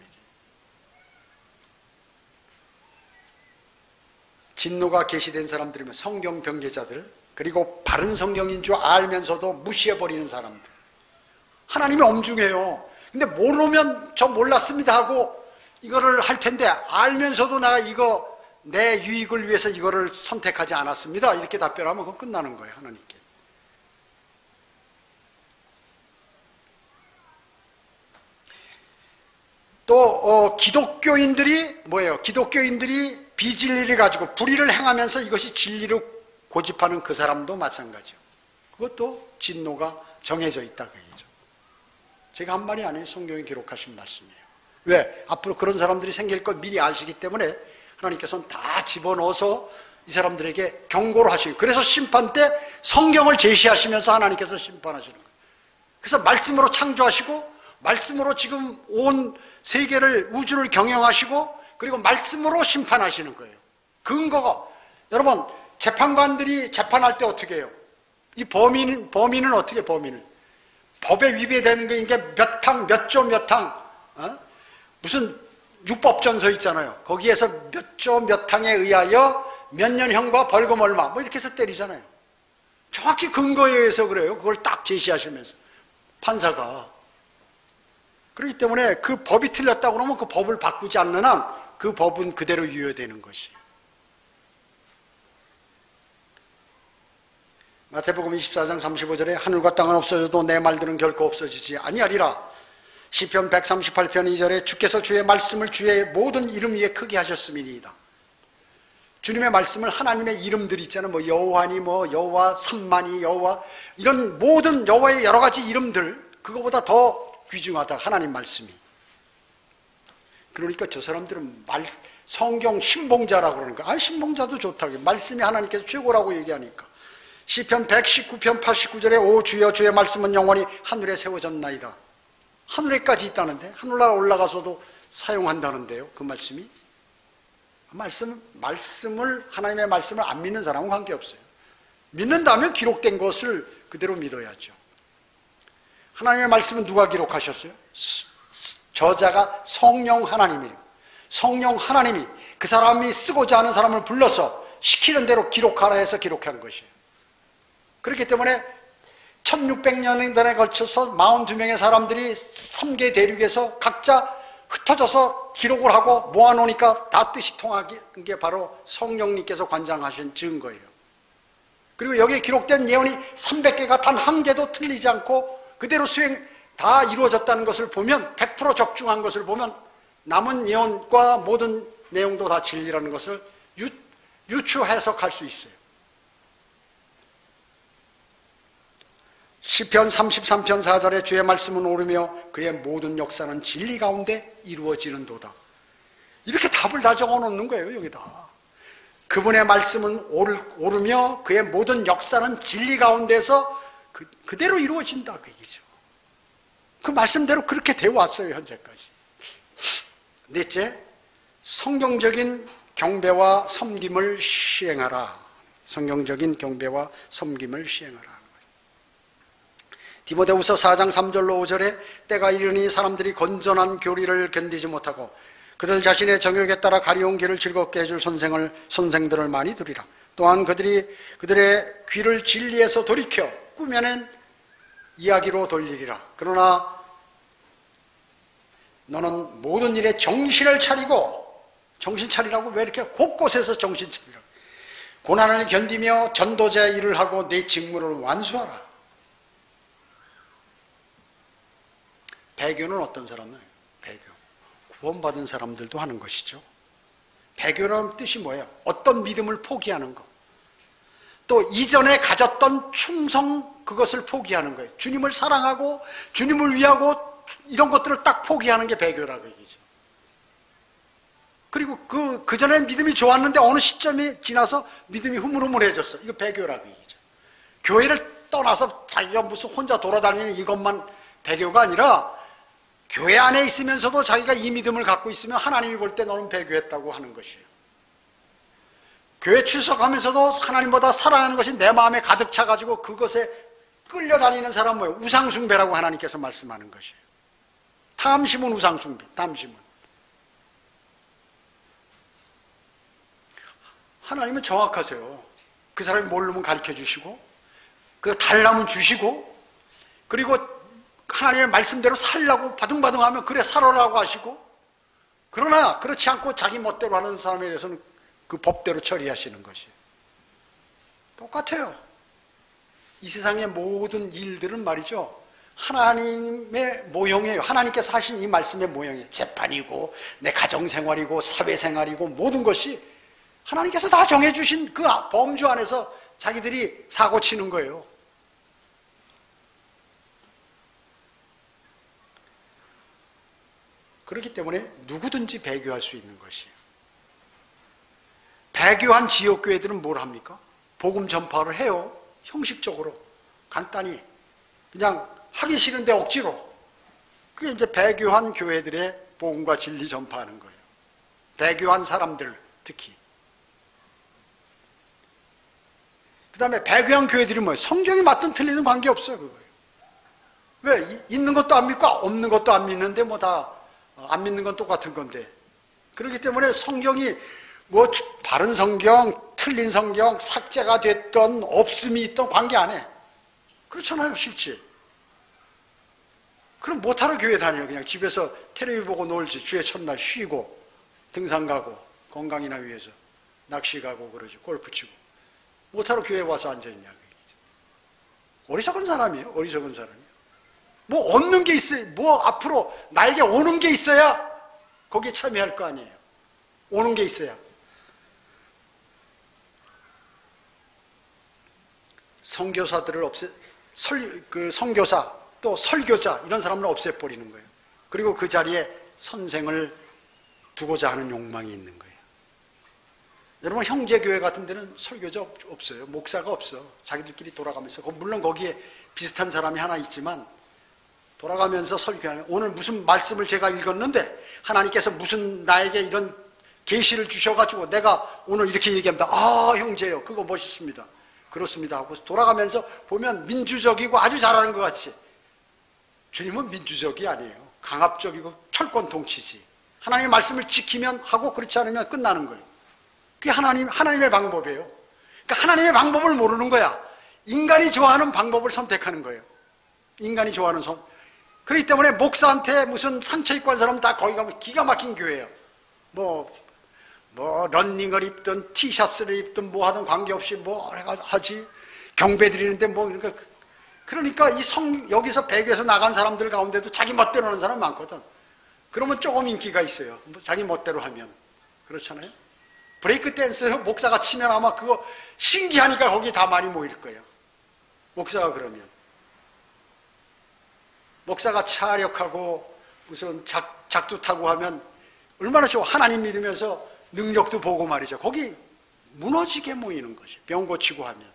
진노가 계시된 사람들이면 성경 변개자들, 그리고 바른 성경인 줄 알면서도 무시해버리는 사람들. 하나님이 엄중해요. 근데 모르면 저 몰랐습니다 하고 이거를 할 텐데 알면서도 내가 이거 내 유익을 위해서 이거를 선택하지 않았습니다 이렇게 답변하면 그건 끝나는 거예요. 하나님께. 또 어, 기독교인들이 뭐예요? 기독교인들이 비진리를 가지고 불의를 행하면서 이것이 진리로 고집하는 그 사람도 마찬가지요. 그것도 진노가 정해져 있다 그 얘기죠. 제가 한 말이 아니에요. 성경에 기록하신 말씀이에요. 왜? 앞으로 그런 사람들이 생길 걸 미리 아시기 때문에 하나님께서는 다 집어넣어서 이 사람들에게 경고를 하시고, 그래서 심판 때 성경을 제시하시면서 하나님께서 심판하시는 거예요. 그래서 말씀으로 창조하시고 말씀으로 지금 온 세계를, 우주를 경영하시고 그리고 말씀으로 심판하시는 거예요. 근거가, 여러분 재판관들이 재판할 때 어떻게 해요? 이 범인은, 범인은 어떻게 범인을? 법에 위배되는 게 이게 몇 항, 몇 조 몇 항, 어? 무슨 육법전서 있잖아요. 거기에서 몇 조 몇 항에 의하여 몇 년형과 벌금 얼마 뭐 이렇게 해서 때리잖아요. 정확히 근거에 의해서 그래요. 그걸 딱 제시하시면서 판사가. 그렇기 때문에 그 법이 틀렸다고 그러면 그 법을 바꾸지 않는 한 그 법은 그대로 유효되는 것이. 마태복음 이십사 장 삼십오 절에 하늘과 땅은 없어져도 내 말들은 결코 없어지지 아니하리라. 시편 백삼십팔 편 이 절에 주께서 주의 말씀을 주의 모든 이름 위에 크게 하셨음이니이다. 주님의 말씀을 하나님의 이름들이 있잖아요. 뭐 여호와니, 뭐 여호와 삼만이, 여호와, 이런 모든 여호와의 여러 가지 이름들, 그거보다 더 귀중하다 하나님 말씀이. 그러니까 저 사람들은 말, 성경 신봉자라고 그러는 거야. 아, 신봉자도 좋다. 말씀이 하나님께서 최고라고 얘기하니까. 시편 백십구 편 팔십구 절에 오 주여 주의 말씀은 영원히 하늘에 세워졌나이다. 하늘에까지 있다는데, 하늘나라 올라가서도 사용한다는데요. 그 말씀이. 말씀, 말씀을, 하나님의 말씀을 안 믿는 사람은 관계없어요. 믿는다면 기록된 것을 그대로 믿어야죠. 하나님의 말씀은 누가 기록하셨어요? 저자가 성령 하나님이에요. 성령 하나님이 그 사람이 쓰고자 하는 사람을 불러서 시키는 대로 기록하라 해서 기록한 것이에요. 그렇기 때문에 천육백 년에 걸쳐서 사십이 명의 사람들이 삼 개 대륙에서 각자 흩어져서 기록을 하고 모아놓으니까 다 뜻이 통하는 게 바로 성령님께서 관장하신 증거예요. 그리고 여기에 기록된 예언이 삼백 개가 단 한 개도 틀리지 않고 그대로 수행 다 이루어졌다는 것을 보면, 백 퍼센트 적중한 것을 보면 남은 예언과 모든 내용도 다 진리라는 것을 유, 유추 해석할 수 있어요. 시편 삼십삼 편 사 절에 주의 말씀은 옳으며 그의 모든 역사는 진리 가운데 이루어지는도다. 이렇게 답을 다 적어놓는 거예요. 여기다. 그분의 말씀은 옳으며 그의 모든 역사는 진리 가운데서 그, 그대로 이루어진다 그 얘기죠. 그 말씀대로 그렇게 되어 왔어요. 현재까지. 넷째, 성경적인 경배와 섬김을 시행하라. 성경적인 경배와 섬김을 시행하라. 디모데후서 사 장 삼 절로 오 절에 때가 이르니 사람들이 건전한 교리를 견디지 못하고 그들 자신의 정욕에 따라 가리운 길을 즐겁게 해줄 선생을, 선생들을 많이 두리라. 또한 그들이 그들의 귀를 진리에서 돌이켜 꾸며낸 이야기로 돌리리라. 그러나 너는 모든 일에 정신을 차리고, 정신 차리라고 왜 이렇게 곳곳에서 정신 차리라고, 고난을 견디며 전도자의 일을 하고 내 직무를 완수하라. 배교는 어떤 사람은? 배교. 구원받은 사람들도 하는 것이죠. 배교라는 뜻이 뭐예요? 어떤 믿음을 포기하는 것. 또 이전에 가졌던 충성, 그것을 포기하는 거예요. 주님을 사랑하고 주님을 위하고 이런 것들을 딱 포기하는 게 배교라고 얘기죠. 그리고 그, 그전에 믿음이 좋았는데 어느 시점이 지나서 믿음이 흐물흐물해졌어. 이거 배교라고 얘기죠. 교회를 떠나서 자기가 무슨 혼자 돌아다니는 이것만 배교가 아니라 교회 안에 있으면서도 자기가 이 믿음을 갖고 있으면 하나님이 볼 때 너는 배교했다고 하는 것이에요. 교회 출석하면서도 하나님보다 사랑하는 것이 내 마음에 가득 차가지고 그것에 끌려다니는 사람은 뭐예요? 우상숭배라고 하나님께서 말씀하는 것이에요. 탐심은 우상숭배, 탐심은. 하나님은 정확하세요. 그 사람이 모르면 가르쳐 주시고, 그 달라면 주시고, 그리고 하나님의 말씀대로 살라고 바둥바둥하면 그래 살아라고 하시고, 그러나 그렇지 않고 자기 멋대로 하는 사람에 대해서는 그 법대로 처리하시는 것이에요. 똑같아요. 이 세상의 모든 일들은 말이죠, 하나님의 모형이에요. 하나님께서 하신 이 말씀의 모형이에요. 재판이고 내 가정생활이고 사회생활이고 모든 것이 하나님께서 다 정해주신 그 범주 안에서 자기들이 사고치는 거예요. 그렇기 때문에 누구든지 배교할 수 있는 것이에요. 배교한 지역교회들은 뭘 합니까? 복음 전파를 해요. 형식적으로 간단히 그냥 하기 싫은데 억지로. 그게 이제 배교한 교회들의 복음과 진리 전파하는 거예요. 배교한 사람들 특히. 그 다음에 배교한 교회들이 뭐예요? 성경이 맞든 틀리는 관계없어요. 그거예요. 왜? 있는 것도 안 믿고 없는 것도 안 믿는데 뭐 다 안 믿는 건 똑같은 건데. 그렇기 때문에 성경이 뭐 바른 성경, 틀린 성경, 삭제가 됐던 없음이 있던 관계 안 해. 그렇잖아요, 실제. 그럼 못하러 교회 다녀요. 그냥 집에서 텔레비 보고 놀지. 주의 첫날 쉬고 등산 가고 건강이나 위해서 낚시 가고 그러지. 골프 치고. 못하러 교회 와서 앉아있냐 그 얘기죠. 어리석은 사람이에요. 어리석은 사람이에요. 뭐 얻는 게 있어요. 뭐 앞으로 나에게 오는 게 있어야 거기에 참여할 거 아니에요. 오는 게 있어야. 선교사들을 없애, 설, 그 선교사 또 설교자 이런 사람을 없애버리는 거예요. 그리고 그 자리에 선생을 두고자 하는 욕망이 있는 거예요. 여러분 형제교회 같은 데는 설교자 없어요. 목사가 없어. 자기들끼리 돌아가면서. 물론 거기에 비슷한 사람이 하나 있지만 돌아가면서 설교하는, 오늘 무슨 말씀을 제가 읽었는데 하나님께서 무슨 나에게 이런 계시를 주셔가지고 내가 오늘 이렇게 얘기합니다. 아 형제요 그거 멋있습니다. 그렇습니다 하고 돌아가면서 보면 민주적이고 아주 잘하는 것 같이. 주님은 민주적이 아니에요. 강압적이고 철권통치지. 하나님의 말씀을 지키면 하고 그렇지 않으면 끝나는 거예요. 그게 하나님, 하나님의 방법이에요. 그러니까 하나님의 방법을 모르는 거야. 인간이 좋아하는 방법을 선택하는 거예요. 인간이 좋아하는 선. 그렇기 때문에 목사한테 무슨 상처 입고 한 사람은 다 거기 가면 기가 막힌 교회예요. 뭐, 뭐, 런닝을 입든 티셔츠를 입든 뭐 하든 관계없이 뭐 하지. 경배 드리는데 뭐, 그러니까, 그러니까 이 성, 여기서 배교에서 나간 사람들 가운데도 자기 멋대로 하는 사람 많거든. 그러면 조금 인기가 있어요. 자기 멋대로 하면. 그렇잖아요. 브레이크 댄스 목사가 치면 아마 그거 신기하니까 거기 다 많이 모일 거예요. 목사가 그러면. 목사가 차력하고 무슨 작, 작두 타고 하면 얼마나 좋아. 하나님 믿으면서 능력도 보고 말이죠. 거기 무너지게 모이는 것이. 병 고치고 하면.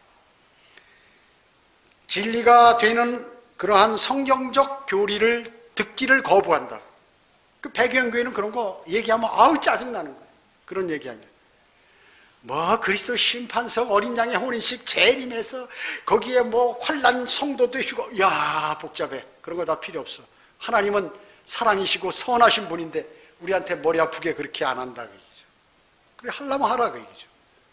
진리가 되는 그러한 성경적 교리를 듣기를 거부한다. 그 배경교회는 그런 거 얘기하면 아우 짜증나는 거예요. 그런 얘기하면. 뭐 그리스도 심판석 어린 양의 혼인식 재림해서 거기에 뭐 환난 성도도 해주고 야 복잡해. 그런 거 다 필요 없어. 하나님은 사랑이시고 선하신 분인데 우리한테 머리 아프게 그렇게 안 한다 그 얘기죠. 그래 하려면 하라 그 얘기죠.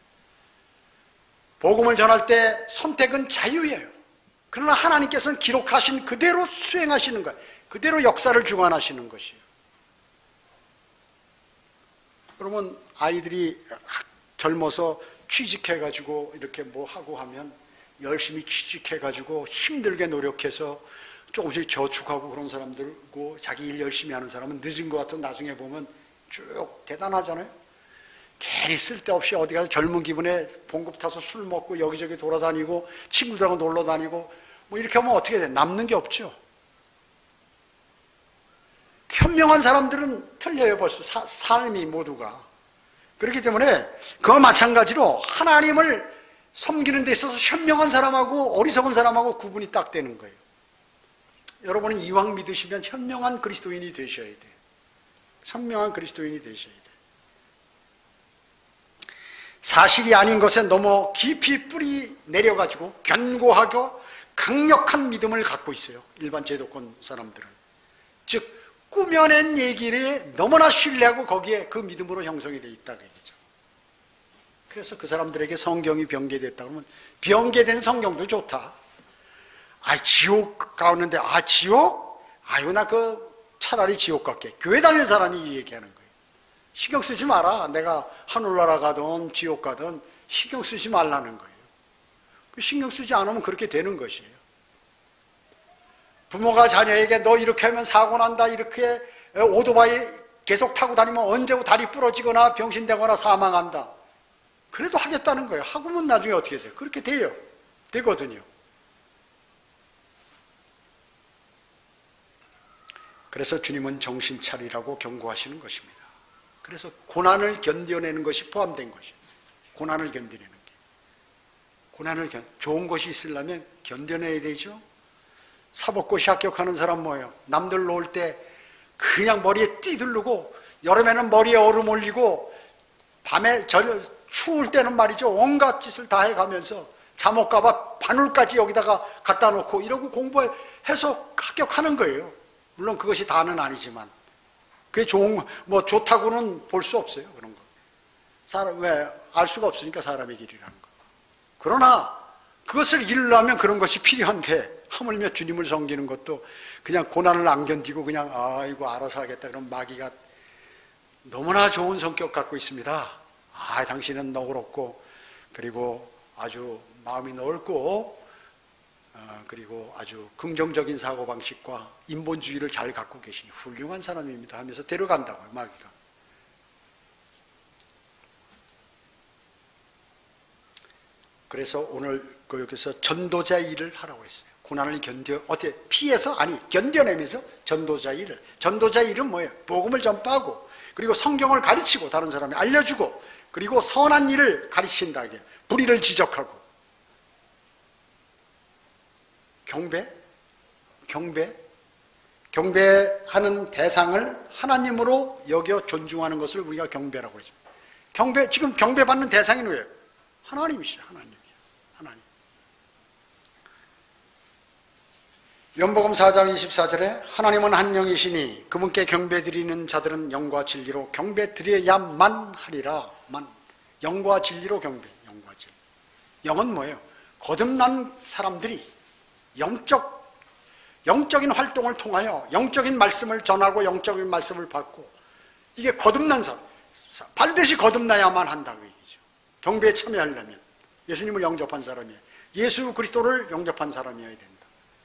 복음을 전할 때 선택은 자유예요. 그러나 하나님께서는 기록하신 그대로 수행하시는 거예요. 그대로 역사를 주관하시는 것이에요. 그러면 아이들이 젊어서 취직해가지고 이렇게 뭐 하고 하면 열심히 취직해가지고 힘들게 노력해서 조금씩 저축하고 그런 사람들고 자기 일 열심히 하는 사람은 늦은 것 같은 나중에 보면 쭉 대단하잖아요. 괜히 쓸데없이 어디 가서 젊은 기분에 봉급 타서 술 먹고 여기저기 돌아다니고 친구들하고 놀러 다니고 뭐 이렇게 하면 어떻게 돼? 남는 게 없죠. 현명한 사람들은 틀려요 벌써 사, 삶이 모두가. 그렇기 때문에 그와 마찬가지로 하나님을 섬기는 데 있어서 현명한 사람하고 어리석은 사람하고 구분이 딱 되는 거예요. 여러분은 이왕 믿으시면 현명한 그리스도인이 되셔야 돼요. 현명한 그리스도인이 되셔야 돼요. 사실이 아닌 것에 너무 깊이 뿌리 내려가지고 견고하고 강력한 믿음을 갖고 있어요. 일반 제도권 사람들은. 즉 꾸며낸 얘기를 너무나 신뢰하고 거기에 그 믿음으로 형성이 되어 있다 그 얘기죠. 그래서 그 사람들에게 성경이 변개됐다 그러면 변개된 성경도 좋다. 아, 지옥 가는데 아 지옥? 아유 나 그 차라리 지옥 갈게. 교회 다니는 사람이 이 얘기하는 거예요. 신경 쓰지 마라. 내가 하늘나라 가든 지옥 가든 신경 쓰지 말라는 거예요. 신경 쓰지 않으면 그렇게 되는 것이에요. 부모가 자녀에게 너 이렇게 하면 사고 난다, 이렇게 오토바이 계속 타고 다니면 언제 다리 부러지거나 병신되거나 사망한다. 그래도 하겠다는 거예요. 하고면 나중에 어떻게 돼요? 그렇게 돼요. 되거든요. 그래서 주님은 정신 차리라고 경고하시는 것입니다. 그래서 고난을 견뎌내는 것이 포함된 것이에요. 고난을 견뎌내는 게. 고난을 견, 좋은 것이 있으려면 견뎌내야 되죠. 사법고시 합격하는 사람 뭐예요? 남들 놓을 때 그냥 머리에 띠두르고 여름에는 머리에 얼음 올리고 밤에 저 추울 때는 말이죠. 온갖 짓을 다 해가면서 잠옷 가봐 바늘까지 여기다가 갖다 놓고 이러고 공부해서 합격하는 거예요. 물론 그것이 다는 아니지만 그게 좋은, 뭐 좋다고는 볼 수 없어요. 그런 거. 사람, 왜? 알 수가 없으니까 사람의 길이라는 거. 그러나 그것을 이루려면 그런 것이 필요한데 하물며 주님을 섬기는 것도 그냥 고난을 안 견디고 그냥 아이고 알아서 하겠다 그럼 마귀가 너무나 좋은 성격 갖고 있습니다. 아, 당신은 너그럽고 그리고 아주 마음이 넓고 어, 그리고 아주 긍정적인 사고방식과 인본주의를 잘 갖고 계시니 훌륭한 사람입니다 하면서 데려간다고요, 마귀가. 그래서 오늘 여기서 전도자 일을 하라고 했어요. 고난을 견뎌, 어떻게 피해서? 아니, 견뎌내면서 전도자 일을. 전도자 일은 뭐예요? 복음을 전파하고 그리고 성경을 가르치고 다른 사람이 알려주고 그리고 선한 일을 가르친다. 불의를 지적하고 경배? 경배? 경배하는 대상을 하나님으로 여겨 존중하는 것을 우리가 경배라고 그러죠. 경배, 지금 경배받는 대상이 누구예요? 하나님이시죠. 하나님이요. 하나님. 요한복음 사 장 이십사 절에 하나님은 한 영이시니 그분께 경배드리는 자들은 영과 진리로 경배드려야만 하리라. 만. 영과 진리로 경배. 영과 진리. 영은 뭐예요? 거듭난 사람들이 영적, 영적인 활동을 통하여 영적인 말씀을 전하고 영적인 말씀을 받고 이게 거듭난 사람, 반드시 거듭나야만 한다고 얘기죠. 경배에 참여하려면 예수님을 영접한 사람이에요. 예수 그리스도를 영접한 사람이어야 된다.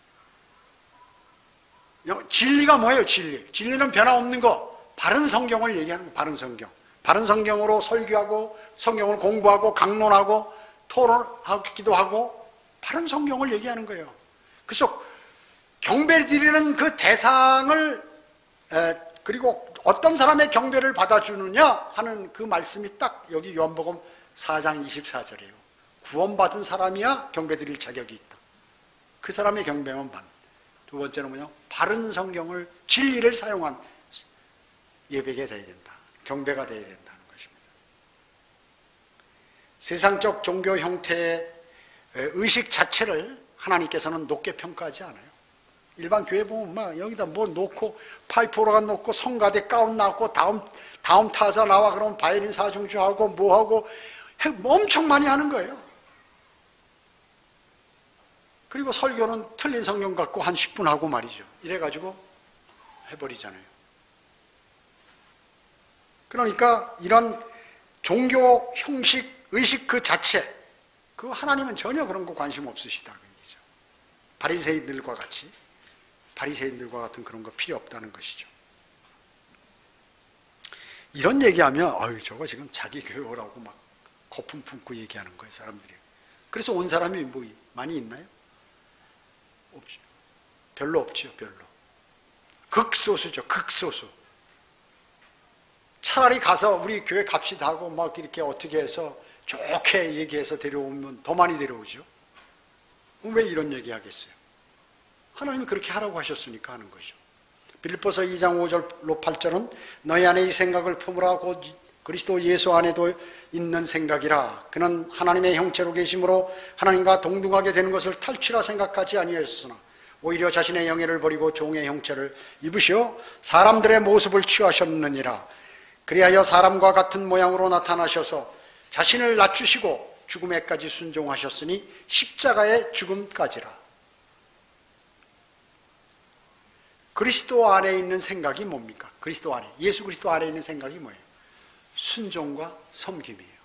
진리가 뭐예요? 진리. 진리는 변화없는 거. 바른 성경을 얘기하는 거예요. 바른 성경. 바른 성경으로 설교하고 성경을 공부하고 강론하고 토론하기도 하고 바른 성경을 얘기하는 거예요. 그래서 경배 드리는 그 대상을 에, 그리고 어떤 사람의 경배를 받아주느냐 하는 그 말씀이 딱 여기 요한복음 사 장 이십사 절이에요. 구원받은 사람이야 경배 드릴 자격이 있다. 그 사람의 경배만 받는. 두 번째는 뭐냐? 바른 성경을 진리를 사용한 예배가 되어야 된다. 경배가 되어야 된다는 것입니다. 세상적 종교 형태의 의식 자체를 하나님께서는 높게 평가하지 않아요. 일반 교회 보면 막 여기다 뭐 놓고 파이프로가 놓고 성가대 가운 나왔고 다음 다음 타자 나와 그러면 바이올린 사중주하고 뭐하고 엄청 많이 하는 거예요. 그리고 설교는 틀린 성경 갖고 한 십 분 하고 말이죠. 이래가지고 해버리잖아요. 그러니까 이런 종교 형식 의식 그 자체 그 하나님은 전혀 그런 거 관심 없으시다. 바리새인들과 같이 바리새인들과 같은 그런 거 필요 없다는 것이죠. 이런 얘기하면 아유 저거 지금 자기 교회 오라고 막 거품 품고 얘기하는 거예요 사람들이. 그래서 온 사람이 뭐 많이 있나요? 없죠. 별로 없죠. 별로. 극소수죠. 극소수. 차라리 가서 우리 교회 갑시다 하고 막 이렇게 어떻게 해서 좋게 얘기해서 데려오면 더 많이 데려오죠. 왜 이런 얘기 하겠어요? 하나님이 그렇게 하라고 하셨으니까 하는 거죠. 빌립보서 이 장 오 절로 팔 절은 너희 안에 이 생각을 품으라 곧 그리스도 예수 안에도 있는 생각이라. 그는 하나님의 형체로 계심으로 하나님과 동등하게 되는 것을 탈취라 생각하지 아니하였으나 오히려 자신의 영예를 버리고 종의 형체를 입으시어 사람들의 모습을 취하셨느니라. 그리하여 사람과 같은 모양으로 나타나셔서 자신을 낮추시고 죽음에까지 순종하셨으니 십자가의 죽음까지라. 그리스도 안에 있는 생각이 뭡니까? 그리스도 안에, 예수 그리스도 안에 있는 생각이 뭐예요? 순종과 섬김이에요.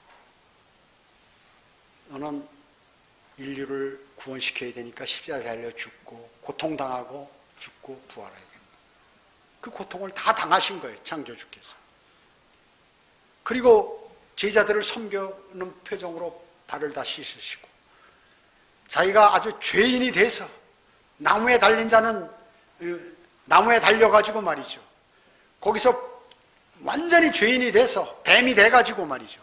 너는 인류를 구원시켜야 되니까 십자가에 달려 죽고 고통당하고 죽고 부활해야 된다. 그 고통을 다 당하신 거예요, 창조주께서. 그리고 제자들을 섬기는 표정으로 발을 다 씻으시고 자기가 아주 죄인이 돼서 나무에 달린 자는 나무에 달려가지고 말이죠. 거기서 완전히 죄인이 돼서 뱀이 돼가지고 말이죠.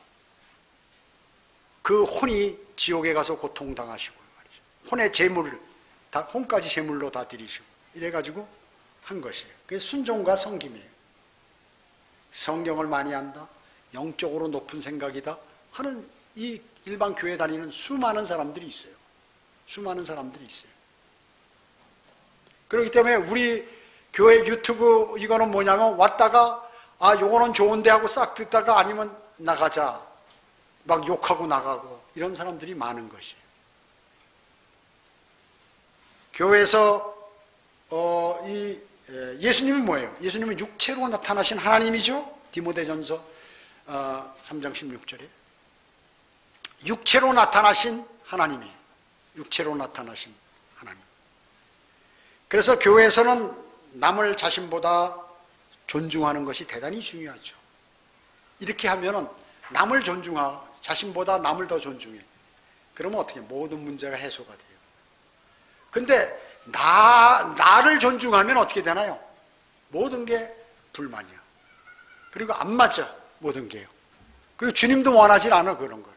그 혼이 지옥에 가서 고통당하시고 말이죠. 혼의 재물을 다 혼까지 재물로 다 드리시고 이래가지고 한 것이에요. 그게 순종과 섬김이에요. 성경을 많이 한다, 영적으로 높은 생각이다 하는 이 일반 교회 다니는 수많은 사람들이 있어요. 수많은 사람들이 있어요. 그렇기 때문에 우리 교회 유튜브 이거는 뭐냐면 왔다가 아 요거는 좋은데 하고 싹 듣다가 아니면 나가자 막 욕하고 나가고 이런 사람들이 많은 것이에요. 교회에서 어, 이 예수님이 뭐예요? 예수님은 육체로 나타나신 하나님이죠. 디모데전서 어, 삼 장 십육 절에 육체로 나타나신 하나님이에요. 육체로 나타나신 하나님. 그래서 교회에서는 남을 자신보다 존중하는 것이 대단히 중요하죠. 이렇게 하면은 남을 존중하고 자신보다 남을 더 존중해. 그러면 어떻게 모든 문제가 해소가 돼요. 근데 나, 나를 존중하면 어떻게 되나요? 모든 게 불만이야. 그리고 안 맞아, 모든 게요. 그리고 주님도 원하지 않아, 그런 걸.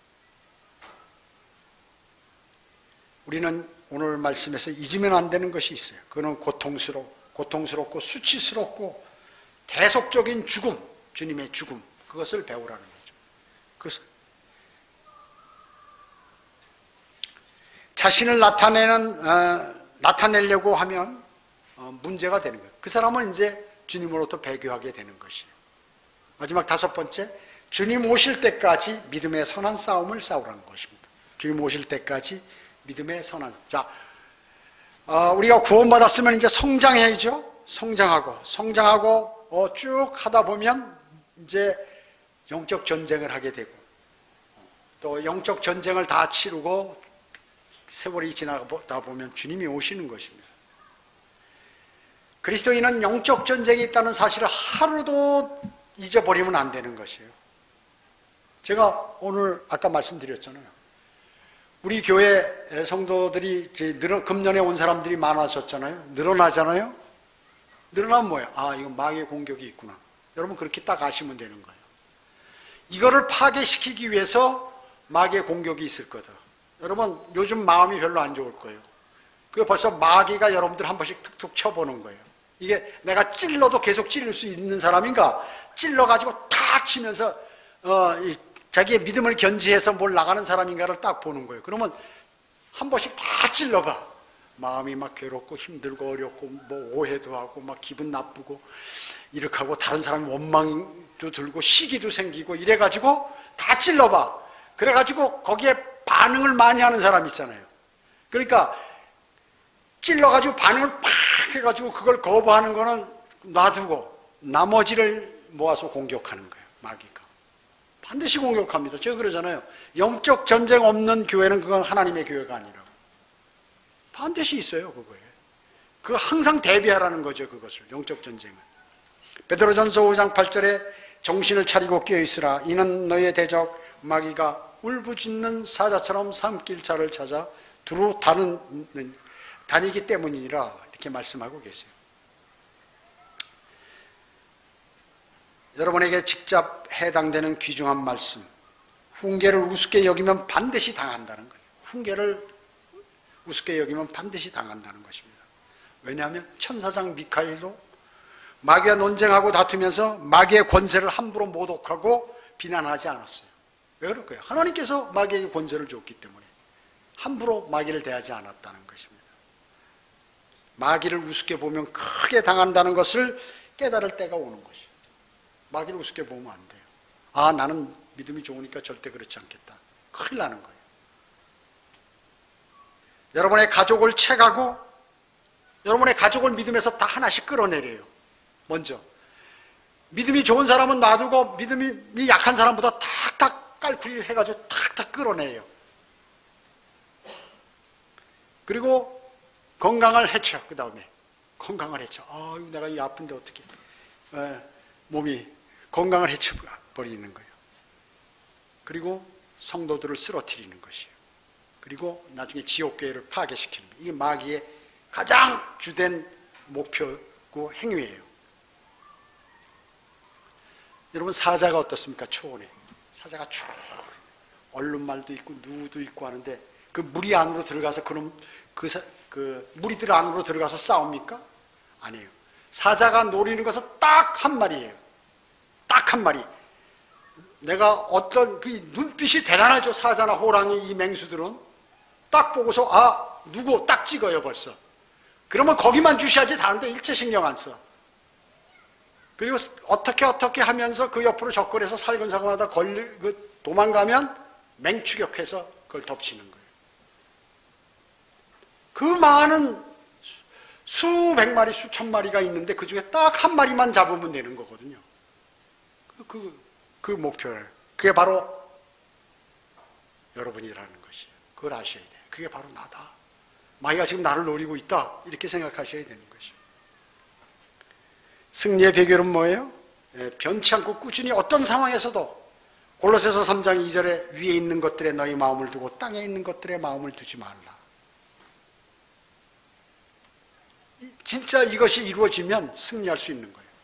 우리는 오늘 말씀에서 잊으면 안 되는 것이 있어요. 그거는 고통스러워, 고통스럽고 수치스럽고 대속적인 죽음, 주님의 죽음, 그것을 배우라는 거죠. 그래서 자신을 나타내는 어, 나타내려고 하면 어, 문제가 되는 거예요. 그 사람은 이제 주님으로부터 배교하게 되는 것이에요. 마지막 다섯 번째, 주님 오실 때까지 믿음의 선한 싸움을 싸우라는 것입니다. 주님 오실 때까지 믿음의 선한. 자, 어, 우리가 구원받았으면 이제 성장해야죠. 성장하고 성장하고 어, 쭉 하다 보면 이제 영적 전쟁을 하게 되고 또 영적 전쟁을 다 치르고 세월이 지나다 보면 주님이 오시는 것입니다. 그리스도인은 영적 전쟁이 있다는 사실을 하루도 잊어버리면 안 되는 것이에요. 제가 오늘 아까 말씀드렸잖아요. 우리 교회 성도들이 늘어, 금년에 온 사람들이 많아졌잖아요. 늘어나잖아요. 늘어나면 뭐예요? 아, 이거 마귀의 공격이 있구나. 여러분 그렇게 딱 아시면 되는 거예요. 이거를 파괴시키기 위해서 마귀의 공격이 있을 거다. 여러분 요즘 마음이 별로 안 좋을 거예요. 그게 벌써 마귀가 여러분들 한 번씩 툭툭 쳐보는 거예요. 이게 내가 찔러도 계속 찔릴 수 있는 사람인가? 찔러가지고 탁 치면서 어, 이, 자기의 믿음을 견지해서 뭘 나가는 사람인가를 딱 보는 거예요. 그러면 한 번씩 다 찔러봐. 마음이 막 괴롭고 힘들고 어렵고 뭐 오해도 하고 막 기분 나쁘고 이렇게 하고 다른 사람이 원망도 들고 시기도 생기고 이래가지고 다 찔러봐. 그래가지고 거기에 반응을 많이 하는 사람 있잖아요. 그러니까 찔러가지고 반응을 팍 해가지고 그걸 거부하는 거는 놔두고 나머지를 모아서 공격하는 거예요. 마귀가. 반드시 공격합니다. 제가 그러잖아요. 영적 전쟁 없는 교회는 그건 하나님의 교회가 아니라고. 반드시 있어요, 그거에. 그거 항상 대비하라는 거죠, 그것을. 영적 전쟁을. 베드로전서 오 장 팔 절에 정신을 차리고 깨어있으라. 이는 너희의 대적 마귀가 울부짖는 사자처럼 삼킬 자를 찾아 두루 다는, 다니기 때문이라 이렇게 말씀하고 계세요. 여러분에게 직접 해당되는 귀중한 말씀, 훈계를 우습게 여기면 반드시 당한다는 거예요. 훈계를 우습게 여기면 반드시 당한다는 것입니다. 왜냐하면 천사장 미카엘도 마귀와 논쟁하고 다투면서 마귀의 권세를 함부로 모독하고 비난하지 않았어요. 왜 그럴까요? 하나님께서 마귀에게 권세를 줬기 때문에 함부로 마귀를 대하지 않았다는 것입니다. 마귀를 우습게 보면 크게 당한다는 것을 깨달을 때가 오는 것이에요. 마귀를 우습게 보면 안 돼요. 아, 나는 믿음이 좋으니까 절대 그렇지 않겠다. 큰일 나는 거예요. 여러분의 가족을 채가고 여러분의 가족을 믿음에서 다 하나씩 끌어내려요. 먼저 믿음이 좋은 사람은 놔두고 믿음이 약한 사람보다 탁탁 깔꾸리 해가지고 탁탁 끌어내요. 그리고 건강을 해쳐. 그 다음에 건강을 해쳐. 아, 내가 이 아픈데 어떻게 에, 몸이 건강을 해쳐버리는 거예요. 그리고 성도들을 쓰러뜨리는 것이에요. 그리고 나중에 지옥교회를 파괴시키는 거예요. 이게 마귀의 가장 주된 목표고 행위예요. 여러분, 사자가 어떻습니까? 초원에 사자가 쭉 얼룩말도 있고 누도 있고 하는데 그 무리 안으로 들어가서 그놈 그, 그 무리들 안으로 들어가서 싸웁니까? 아니에요. 사자가 노리는 것은 딱 한 마리예요. 딱 한 마리. 내가 어떤 그 눈빛이 대단하죠. 사자나 호랑이 이 맹수들은 딱 보고서 아, 누구 딱 찍어요 벌써. 그러면 거기만 주시하지 다른데 일체 신경 안 써. 그리고 어떻게 어떻게 하면서 그 옆으로 접근해서 살근사근하다 걸리 그 도망가면 맹추격해서 그걸 덮치는 거예요. 그 많은 수백 마리 수천 마리가 있는데 그 중에 딱 한 마리만 잡으면 되는 거거든요. 그, 그, 그 목표를. 그게 바로 여러분이라는 것이에요. 그걸 아셔야 돼요. 그게 바로 나다. 마귀가 지금 나를 노리고 있다. 이렇게 생각하셔야 되는 것이에요. 승리의 비결은 뭐예요? 예, 변치 않고 꾸준히 어떤 상황에서도 골로새서 삼 장 이 절에 위에 있는 것들에 너희 마음을 두고 땅에 있는 것들에 마음을 두지 말라. 진짜 이것이 이루어지면 승리할 수 있는 거예요.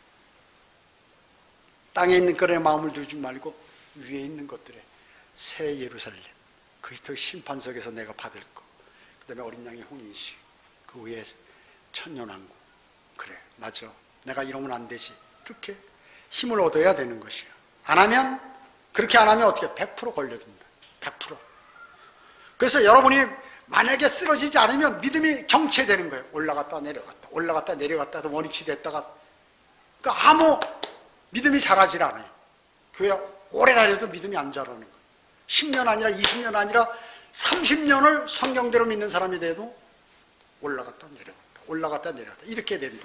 땅에 있는 것에 마음을 두지 말고 위에 있는 것들에 새 예루살렘, 그리스도의 심판석에서 내가 받을 것, 그 다음에 어린 양의 혼인식, 그 위에 천년왕국. 그래, 맞아. 내가 이러면 안 되지. 이렇게 힘을 얻어야 되는 것이에요. 안 하면, 그렇게 안 하면 어떻게 백 퍼센트 걸려든다. 백 퍼센트. 그래서 여러분이 만약에 쓰러지지 않으면 믿음이 정체되는 거예요. 올라갔다 내려갔다, 올라갔다 내려갔다 원위치 됐다가. 그러니까 아무 믿음이 자라질 않아요. 교회 오래 다녀도 믿음이 안 자라는 거예요. 십 년 아니라 이십 년 아니라 삼십 년을 성경대로 믿는 사람이 돼도 올라갔다 내려갔다, 올라갔다 내려갔다 이렇게 된다.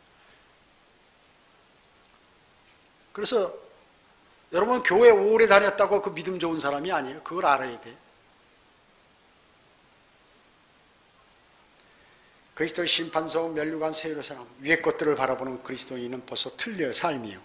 그래서 여러분 교회 오래 다녔다고 그 믿음 좋은 사람이 아니에요. 그걸 알아야 돼요. 그리스도의 심판석 멸류관 새 예루살렘 위의 것들을 바라보는 그리스도인은 벌써 틀려요. 삶이요.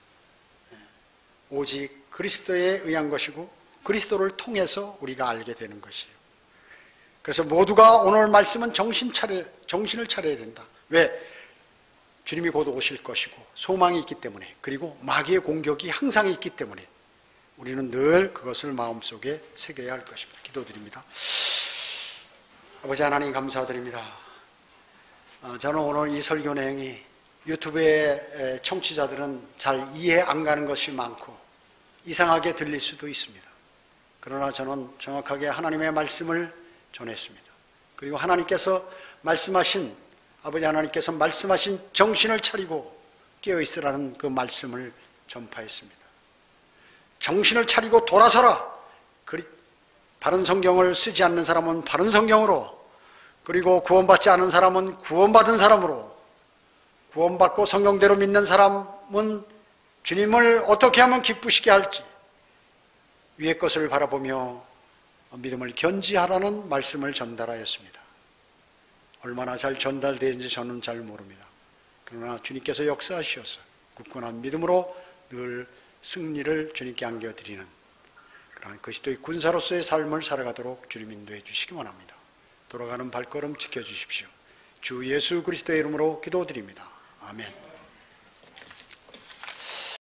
오직 그리스도에 의한 것이고 그리스도를 통해서 우리가 알게 되는 것이에요. 그래서 모두가 오늘 말씀은 정신 차려, 정신을 차려야 된다. 왜? 주님이 곧 오실 것이고 소망이 있기 때문에, 그리고 마귀의 공격이 항상 있기 때문에 우리는 늘 그것을 마음속에 새겨야 할 것입니다. 기도드립니다. 아버지 하나님 감사드립니다. 저는 오늘 이 설교 내용이 유튜브의 청취자들은 잘 이해 안 가는 것이 많고 이상하게 들릴 수도 있습니다. 그러나 저는 정확하게 하나님의 말씀을 전했습니다. 그리고 하나님께서 말씀하신, 아버지 하나님께서 말씀하신 정신을 차리고 깨어있으라는 그 말씀을 전파했습니다. 정신을 차리고 돌아서라. 바른 성경을 쓰지 않는 사람은 바른 성경으로, 그리고 구원받지 않은 사람은 구원받은 사람으로, 구원받고 성경대로 믿는 사람은 주님을 어떻게 하면 기쁘시게 할지 위의 것을 바라보며 믿음을 견지하라는 말씀을 전달하였습니다. 얼마나 잘 전달되는지 저는 잘 모릅니다. 그러나 주님께서 역사하셔서 굳건한 믿음으로 늘 승리를 주님께 안겨드리는 그러한 그리스도의 군사로서의 삶을 살아가도록 주님 인도해 주시기 원합니다. 돌아가는 발걸음 지켜주십시오. 주 예수 그리스도의 이름으로 기도드립니다. 아멘.